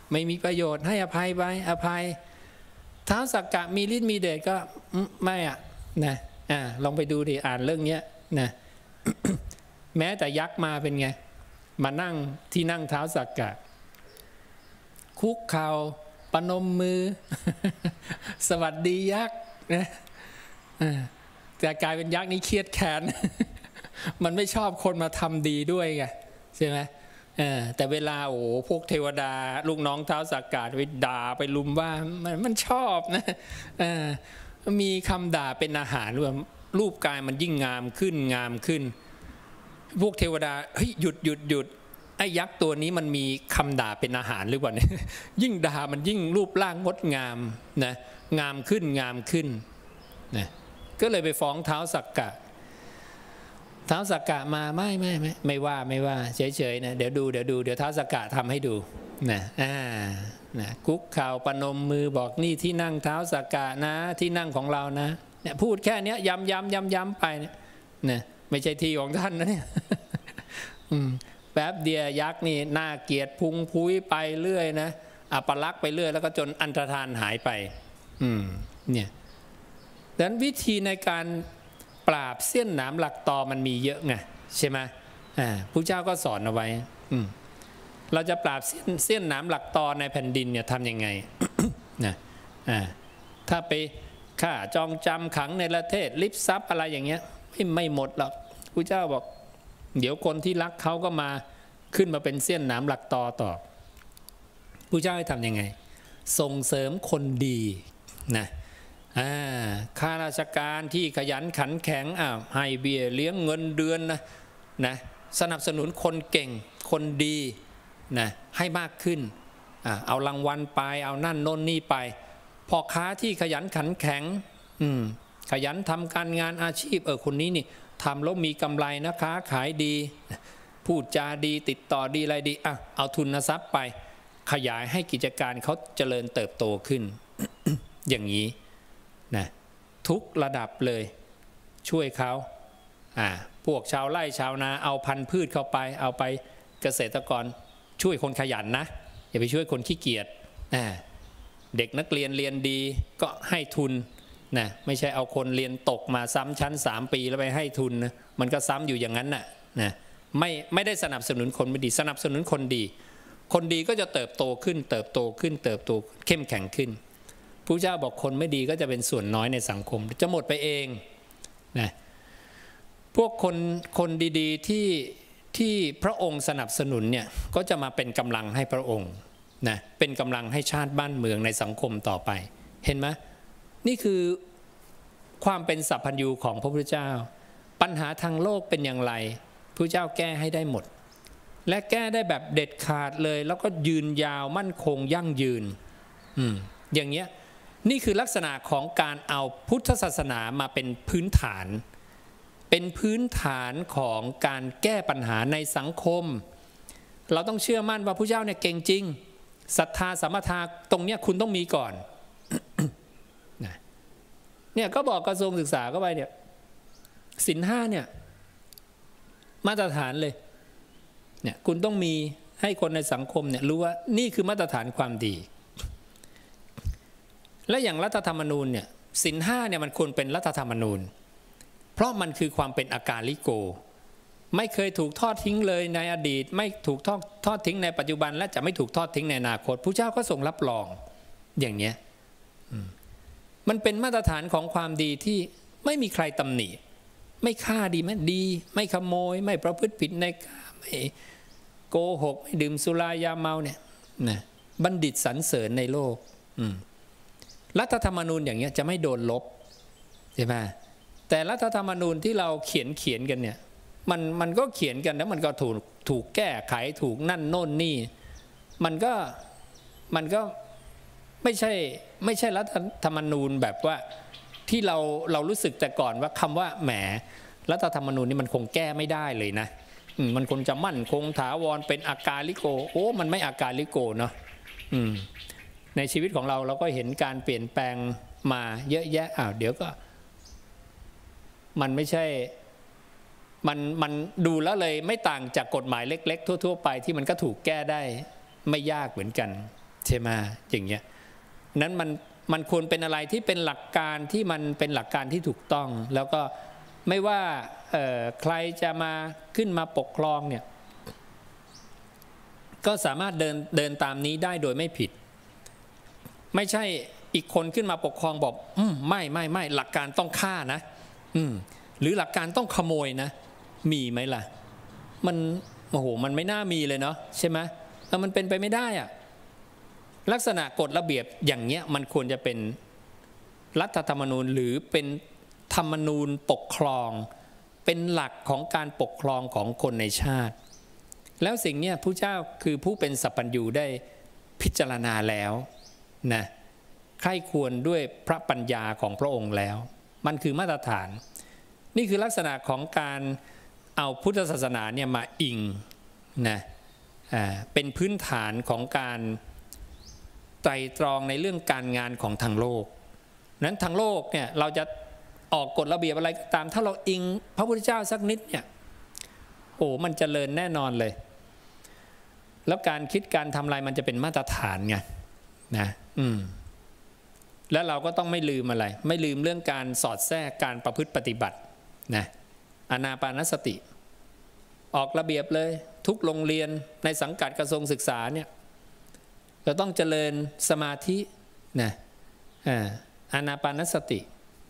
Speaker 1: ไม่มีประโยชน์ให้อภัยไปอภัยท้าวสักกะมีฤทธิ์มีเดชก็ไม่อ่ะนะอ่าลองไปดูดิอ่านเรื่องเนี้ยนะ แม้แต่ยักษ์มาเป็นไงมานั่งที่นั่งท้าวสักกะคุกเข่าปนมมือ สวัสดียักษ์นะแต่กลายเป็นยักษ์นี้เครียดแค้น มันไม่ชอบคนมาทำดีด้วยไงใช่ไหมแต่เวลาโอ้พวกเทวดาลูกน้องท้าวสักกะไปด่าไปลุมว่ามันมันชอบนะมีคำด่าเป็นอาหารว่ารูปกายมันยิ่งงามขึ้นงามขึ้นพวกเทวดาเฮ้ยหยุดหยุดหยุดไอ้ยักษ์ตัวนี้มันมีคำด่าเป็นอาหารหรือเปล่าเนี่ยยิ่งด่ามันยิ่งรูปร่างงดงามนะงามขึ้นงามขึ้นนะก็เลยไปฟ้องท้าวสักกะท้าวสักกะมาไม่ไม่ไม่ไม่ว่าไม่ว่าเฉยๆนะเดี๋ยวดูเดี๋ยวดูเดี๋ยวท้าวสักกะทำให้ดูนะอ่านะคุกเข่าปนมมือบอกนี่ที่นั่งท้าวสักกะนะที่นั่งของเรานะเนี่ยพูดแค่นี้ย้ำย้ำย้ำย้ำไปเนี่ยนะไม่ใช่ที่ของท่านนะเนี่ยแป๊บเดียวยักษ์นี่น่าเกลียดพุงพุ้ยไปเรื่อยนะอัปลักษณ์ไปเรื่อยแล้วก็จนอันตรธานหายไปอืมเนี่ยดังนั้นวิธีในการปราบเสี้ยนหนามหลักตอมันมีเยอะไงใช่ไหมอ่าพระเจ้าก็สอนเอาไว้อืมเราจะปราบเสี้ยนเสี้ยนหนามหลักตอในแผ่นดินเนี่ยทำยังไง นะอ่าถ้าไปฆ่าจองจำขังในประเทศลิบทรัพย์อะไรอย่างเงี้ยไม่ไม่หมดหรอกพระเจ้าบอกเดี๋ยวคนที่รักเขาก็มาขึ้นมาเป็นเสี้ยนหนามหลักตอต่อพระเจ้าให้ทำยังไงส่งเสริมคนดีนะข้าราชการที่ขยันขันแข็งอ้าวให้เบี้ยเลี้ยงเงินเดือนนะนะสนับสนุนคนเก่งคนดีนะให้มากขึ้นเอารางวัลไปเอานั่นโน่นนี่ไปพ่อค้าที่ขยันขันแข็งอืมขยันทำการงานอาชีพเออคนนี้นี่ทำแล้วมีกำไรนะค้าขายดีพูดจาดีติดต่อดีอะไรดีอ่ะเอาทุนทรัพย์ไปขยายให้กิจการเขาเจริญเติบโตขึ้น อย่างนี้นะทุกระดับเลยช่วยเขาอ่าพวกชาวไร่ชาวนาเอาพันธุ์พืชเข้าไปเอาไปเกษตรกรช่วยคนขยันนะอย่าไปช่วยคนขี้เกียจอ่าเด็กนักเรียนเรียนดีก็ให้ทุนนะไม่ใช่เอาคนเรียนตกมาซ้ำชั้นสามปีแล้วไปให้ทุนนะมันก็ซ้ำอยู่อย่างนั้นน่ะนะไม่ไม่ได้สนับสนุนคนไม่ดีสนับสนุนคนดีคนดีก็จะเติบโตขึ้นเติบโตขึ้นเติบโตเข้มแข็งขึ้นพระเจ้าบอกคนไม่ดีก็จะเป็นส่วนน้อยในสังคมจะหมดไปเองนะพวกคนคนดีๆที่ที่พระองค์สนับสนุนเนี่ยก็จะมาเป็นกำลังให้พระองค์นะเป็นกำลังให้ชาติบ้านเมืองในสังคมต่อไปเห็นไหมนี่คือความเป็นสัพพัญญูของพระพุทธเจ้าปัญหาทางโลกเป็นอย่างไรพระเจ้าแก้ให้ได้หมดและแก้ได้แบบเด็ดขาดเลยแล้วก็ยืนยาวมั่นคงยั่งยืนอืมอย่างเงี้ยนี่คือลักษณะของการเอาพุทธศาสนามาเป็นพื้นฐานเป็นพื้นฐานของการแก้ปัญหาในสังคมเราต้องเชื่อมั่นว่าพระเจ้าเนี่ยเก่งจริงศรัทธาสัมมาทาตรงเนี้ยคุณต้องมีก่อน เนี่ยก็บอกกระทรวงศึกษาเข้าไปเนี่ยศีลห้าเนี่ยมาตรฐานเลยเนี่ยคุณต้องมีให้คนในสังคมเนี่ยรู้ว่านี่คือมาตรฐานความดีและอย่างรัฐธรรมนูญเนี่ยศีลห้าเนี่ยมันควรเป็นรัฐธรรมนูญเพราะมันคือความเป็นอากาลิโกไม่เคยถูกทอดทิ้งเลยในอดีตไม่ถูกทอดทอดทิ้งในปัจจุบันและจะไม่ถูกทอดทิ้งในอนาคตพระเจ้าก็ทรงรับรองอย่างเนี้ยมันเป็นมาตรฐานของความดีที่ไม่มีใครตำหนิไม่ฆ่าดีไหมดีไม่ขโมยไม่ประพฤติผิดในกามไม่โกหกไม่ดื่มสุรายาเมาเนี่ยนะบัณฑิตสรรเสริญในโลกรัฐธรรมนูญอย่างเงี้ยจะไม่โดนลบใช่ไหมแต่รัฐธรรมนูญที่เราเขียนเขียนกันเนี่ยมันมันก็เขียนกันแล้วมันก็ถูกถูกแก้ไขถูกนั่นโน่นนี่มันก็มันก็ไม่ใช่ไม่ใช่รัฐธรรมนูญแบบว่าที่เราเรารู้สึกแต่ก่อนว่าคำว่าแหมรัฐธรรมนูญนี่มันคงแก้ไม่ได้เลยนะมันคงจะมั่นคงถาวรเป็นอากาลิโกโอ้มันไม่อากาลิโกเนาะในชีวิตของเราเราก็เห็นการเปลี่ยนแปลงมาเยอะแยะอ้าวเดี๋ยวก็มันไม่ใช่มันมันดูแล้วเลยไม่ต่างจากกฎหมายเล็กๆทั่วๆไปที่มันก็ถูกแก้ได้ไม่ยากเหมือนกันใช่ไหมอย่างเงี้ยนั้นมันมันควรเป็นอะไรที่เป็นหลักการที่มันเป็นหลักการที่ถูกต้องแล้วก็ไม่ว่าใครจะมาขึ้นมาปกครองเนี่ยก็สามารถเดินเดินตามนี้ได้โดยไม่ผิดไม่ใช่อีกคนขึ้นมาปกครองบอกอืมไม่ไม่ไม่หลักการต้องฆ่านะอืมหรือหลักการต้องขโมยนะมีไหมล่ะมันโอ้โหมันไม่น่ามีเลยเนาะใช่ไหมแล้วมันเป็นไปไม่ได้อะลักษณะกฎระเบียบอย่างเงี้ยมันควรจะเป็นรัฐธรรมนูญหรือเป็นธรรมนูญปกครองเป็นหลักของการปกครองของคนในชาติแล้วสิ่งนี้พระเจ้าคือผู้เป็นสัพพัญญูได้พิจารณาแล้วนะใคร่ควรด้วยพระปัญญาของพระองค์แล้วมันคือมาตรฐานนี่คือลักษณะของการเอาพุทธศาสนาเนี่ยมาอิงนะอ่าเป็นพื้นฐานของการไตรตรองในเรื่องการงานของทางโลกนั้นทางโลกเนี่ยเราจะออกกฎระเบียบอะไรก็ตามถ้าเราอิงพระพุทธเจ้าสักนิดเนี่ยโอ้มันเจริญแน่นอนเลยแล้วการคิดการทำอะไรมันจะเป็นมาตรฐานไงนะอืมแล้วเราก็ต้องไม่ลืมอะไรไม่ลืมเรื่องการสอดแทรกการประพฤติปฏิบัตินะอานาปานสติออกระเบียบเลยทุกโรงเรียนในสังกัดกระทรวงศึกษาเนี่ยเราต้องเจริญสมาธินะอานาปานสติ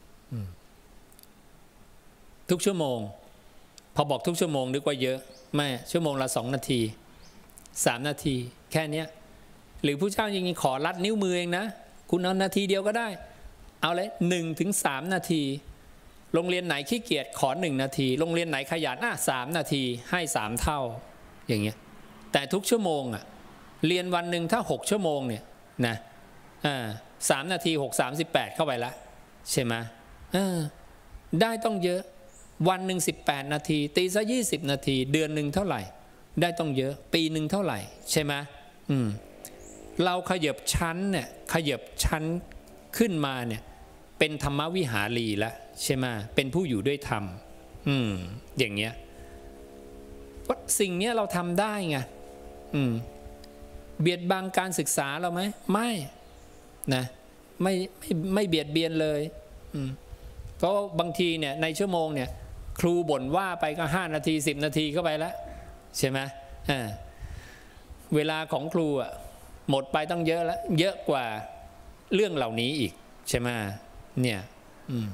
Speaker 1: ทุกชั่วโมงพอบอกทุกชั่วโมงนึกว่าเยอะไม่ชั่วโมงละสองนาทีสามนาทีแค่นี้หรือผู้เจ้าจริงๆขอรัดนิ้วมือเองนะคุณเอานาทีเดียวก็ได้เอาเลยหนึ่งถึงสามนาทีโรงเรียนไหนขี้เกียจขอหนึ่งนาทีโรงเรียนไหนขยันอ่ะสามนาทีให้สามเท่าอย่างเงี้ยแต่ทุกชั่วโมงอ่ะเรียนวันหนึ่งถ้าหกชั่วโมงเนี่ยนะอ่าสามนาทีหกสามสิบแปดเข้าไปละใช่ไหมอ่าได้ต้องเยอะวันหนึ่งสิบแปดนาทีตีซะยี่สิบนาทีเดือนหนึ่งเท่าไหร่ได้ต้องเยอะปีหนึ่งเท่าไหร่ใช่ไหมอืมเราขยับชั้นเนี่ยขยับชั้นขึ้นมาเนี่ยเป็นธรรมวิหารีแล้วใช่ไหมเป็นผู้อยู่ด้วยธรรมอืมอย่างเงี้ยสิ่งเนี้ยเราทำได้ไงอืมเบียดบังการศึกษาเราไหมไม่นะไม่ไม่ไม่เบียดเบียนเลยอืมเพราะบางทีเนี่ยในชั่วโมงเนี่ยครูบ่นว่าไปก็ห้านาทีสิบนาทีเข้าไปแล้วใช่ไหมอ่าเวลาของครูอ่ะหมดไปต้องเยอะแล้วเยอะกว่าเรื่องเหล่านี้อีกใช่ไหมเนี่ยอืม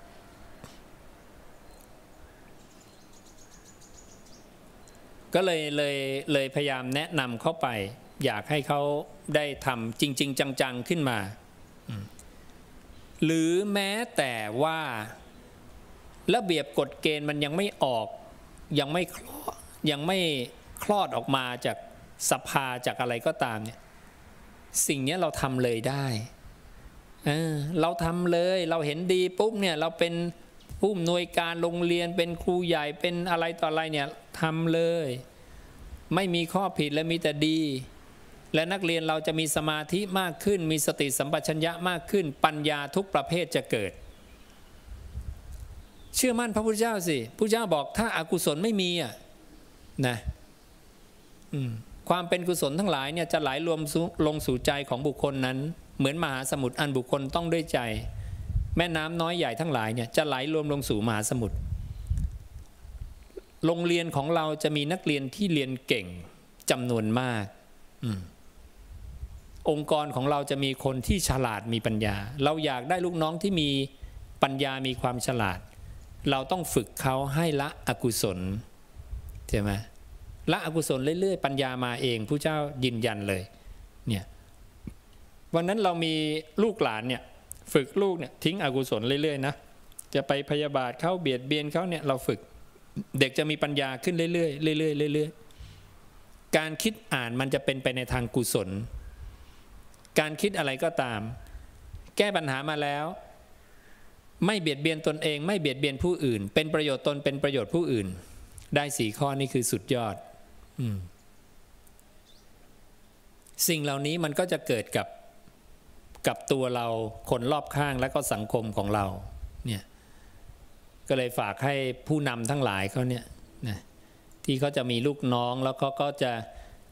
Speaker 1: ก็เลยเลยเลยพยายามแนะนำเข้าไปอยากให้เขาได้ทำจริงๆจังๆขึ้นมาหรือแม้แต่ว่าระเบียบกฎเกณฑ์มันยังไม่ออกยังไม่คลอดยังไม่คลอดออกมาจากสภาจากอะไรก็ตามเนี่ยสิ่งนี้เราทำเลยได้เออเราทำเลยเราเห็นดีปุ๊บเนี่ยเราเป็นผู้อำนวยการโรงเรียนเป็นครูใหญ่เป็นอะไรต่ออะไรเนี่ยทำเลยไม่มีข้อผิดและมีแต่ดีและนักเรียนเราจะมีสมาธิมากขึ้นมีสติสัมปชัญญะมากขึ้นปัญญาทุกประเภทจะเกิดเชื่อมั่นพระพุทธเจ้าสิพระพุทธเจ้าบอกถ้าอากุศลไม่มีอ่ะนะความเป็นกุศลทั้งหลายเนี่ยจะไหลรวมลงสู่ใจของบุคคลนั้นเหมือนมหาสมุทรอันบุคคลต้องด้วยใจแม่น้ำน้อยใหญ่ทั้งหลายเนี่ยจะไหลรวมลงสู่มหาสมุทรโรงเรียนของเราจะมีนักเรียนที่เรียนเก่งจำนวนมากอองค์กรของเราจะมีคนที่ฉลาดมีปัญญาเราอยากได้ลูกน้องที่มีปัญญามีความฉลาดเราต้องฝึกเขาให้ละอกุศลใช่ไหมละอกุศลเรื่อยๆปัญญามาเองผู้เจ้ายืนยันเลยเนี่ยวันนั้นเรามีลูกหลานเนี่ยฝึกลูกเนี่ยทิ้งอกุศลเรื่อยๆนะจะไปพยาบาทเขาเบียดเบียนเขาเนี่ยเราฝึกเด็กจะมีปัญญาขึ้นเรื่อยๆเรื่อยๆเรื่อยๆการคิดอ่านมันจะเป็นไปในทางกุศลการคิดอะไรก็ตามแก้ปัญหามาแล้วไม่เบียดเบียนตนเองไม่เบียดเบียนผู้อื่นเป็นประโยชน์ตนเป็นประโยชน์ผู้อื่นได้สี่ข้อนี้คือสุดยอดอืมสิ่งเหล่านี้มันก็จะเกิดกับกับตัวเราคนรอบข้างและก็สังคมของเราเนี่ยก็เลยฝากให้ผู้นำทั้งหลายเขาเนี่ยนะที่เขาจะมีลูกน้องแล้วเขาก็จะ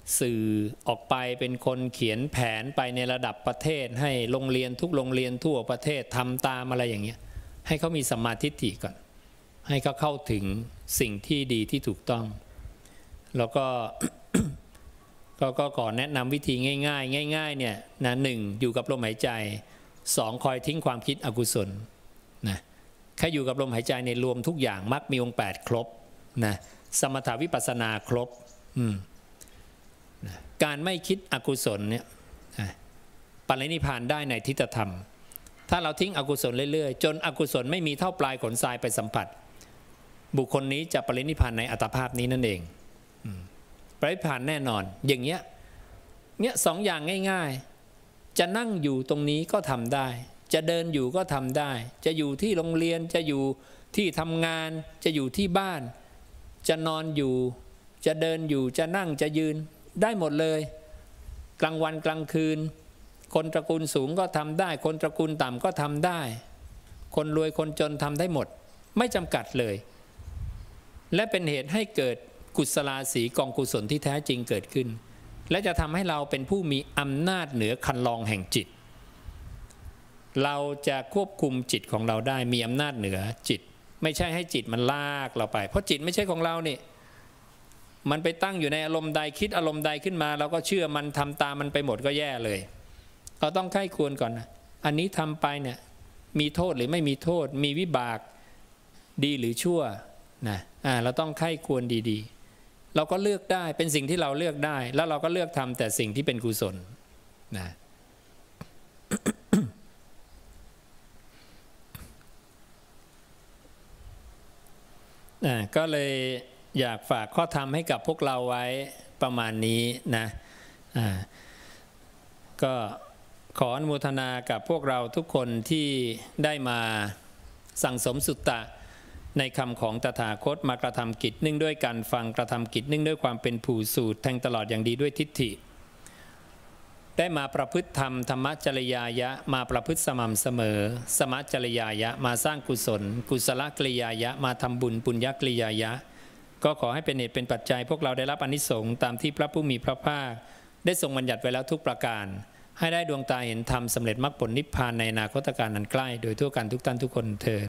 Speaker 1: สื่อออกไปเป็นคนเขียนแผนไปในระดับประเทศให้โรงเรียนทุกโรงเรียนทั่วประเทศทำตามอะไรอย่างเงี้ยให้เขามีสัมมาทิฏฐิก่อนให้เขาเข้าถึงสิ่งที่ดีที่ถูกต้องแล้วก็ ก็ก็ขอแนะนำวิธีง่ายๆง่ายๆเนี่ยนะหนึ่งอยู่กับลมหายใจสองคอยทิ้งความคิดอกุศลนะแค่อยู่กับลมหายใจในรวมทุกอย่างมรรคมีองค์แปดครบนะสมถาวิปัสสนาครบอืมนะการไม่คิดอกุศลเนี่ยปรินิพพานได้ในทิฏฐธรรมถ้าเราทิ้งอกุศลเรื่อยๆจนอกุศลไม่มีเท่าปลายขนทรายไปสัมผัสบุคคลนี้จะปรินิพพานในอัตภาพนี้นั่นเองปรินิพพานแน่นอนอย่างเงี้ยเนี่ยสองอย่างง่ายๆจะนั่งอยู่ตรงนี้ก็ทำได้จะเดินอยู่ก็ทำได้จะอยู่ที่โรงเรียนจะอยู่ที่ทำงานจะอยู่ที่บ้านจะนอนอยู่จะเดินอยู่จะนั่งจะยืนได้หมดเลยกลางวันกลางคืนคนตระกูลสูงก็ทำได้คนตระกูลต่ำก็ทำได้คนรวยคนจนทำได้หมดไม่จำกัดเลยและเป็นเหตุให้เกิดกุศลาสีกองกุศลที่แท้จริงเกิดขึ้นและจะทำให้เราเป็นผู้มีอำนาจเหนือคันลองแห่งจิตเราจะควบคุมจิตของเราได้มีอำนาจเหนือจิตไม่ใช่ให้จิตมันลากเราไปเพราะจิตไม่ใช่ของเรานี่มันไปตั้งอยู่ในอารมณ์ใดคิดอารมณ์ใดขึ้นมาเราก็เชื่อมันทำตามมันไปหมดก็แย่เลยเราต้องใคร่ควรก่อนนะอันนี้ทำไปเนี่ยมีโทษหรือไม่มีโทษมีวิบากดีหรือชั่วนะอ่าเราต้องใคร่ควรดีๆเราก็เลือกได้เป็นสิ่งที่เราเลือกได้แล้วเราก็เลือกทำแต่สิ่งที่เป็นกุศลนะ อ่าก็เลยอยากฝากข้อธรรมให้กับพวกเราไว้ประมาณนี้นะอ่าก็ขออนุโมทนากับพวกเราทุกคนที่ได้มาสั่งสมสุตตะในคำของตถาคตมากระทำกิจนึ่งด้วยการฟังกระทำกิจนึ่งด้วยความเป็นผู้สูตรแทงตลอดอย่างดีด้วยทิฏฐิได้มาประพฤติธรรมธรรมจริยายะมาประพฤติสม่ำเสมอสมจริยายะมาสร้างกุศลกุศลกริยายะมาทำบุญปุญญกริยายะก็ขอให้เป็นเหตุเป็นปัจจัยพวกเราได้รับอานิสงส์ตามที่พระผู้มีพระภาคได้ทรงบัญญัติไว้แล้วทุกประการให้ได้ดวงตาเห็นธรรมสำเร็จมรรคผลนิพพานในอนาคตการนั้นใกล้โดยทั่วกันทุกท่านทุกคนเทอญ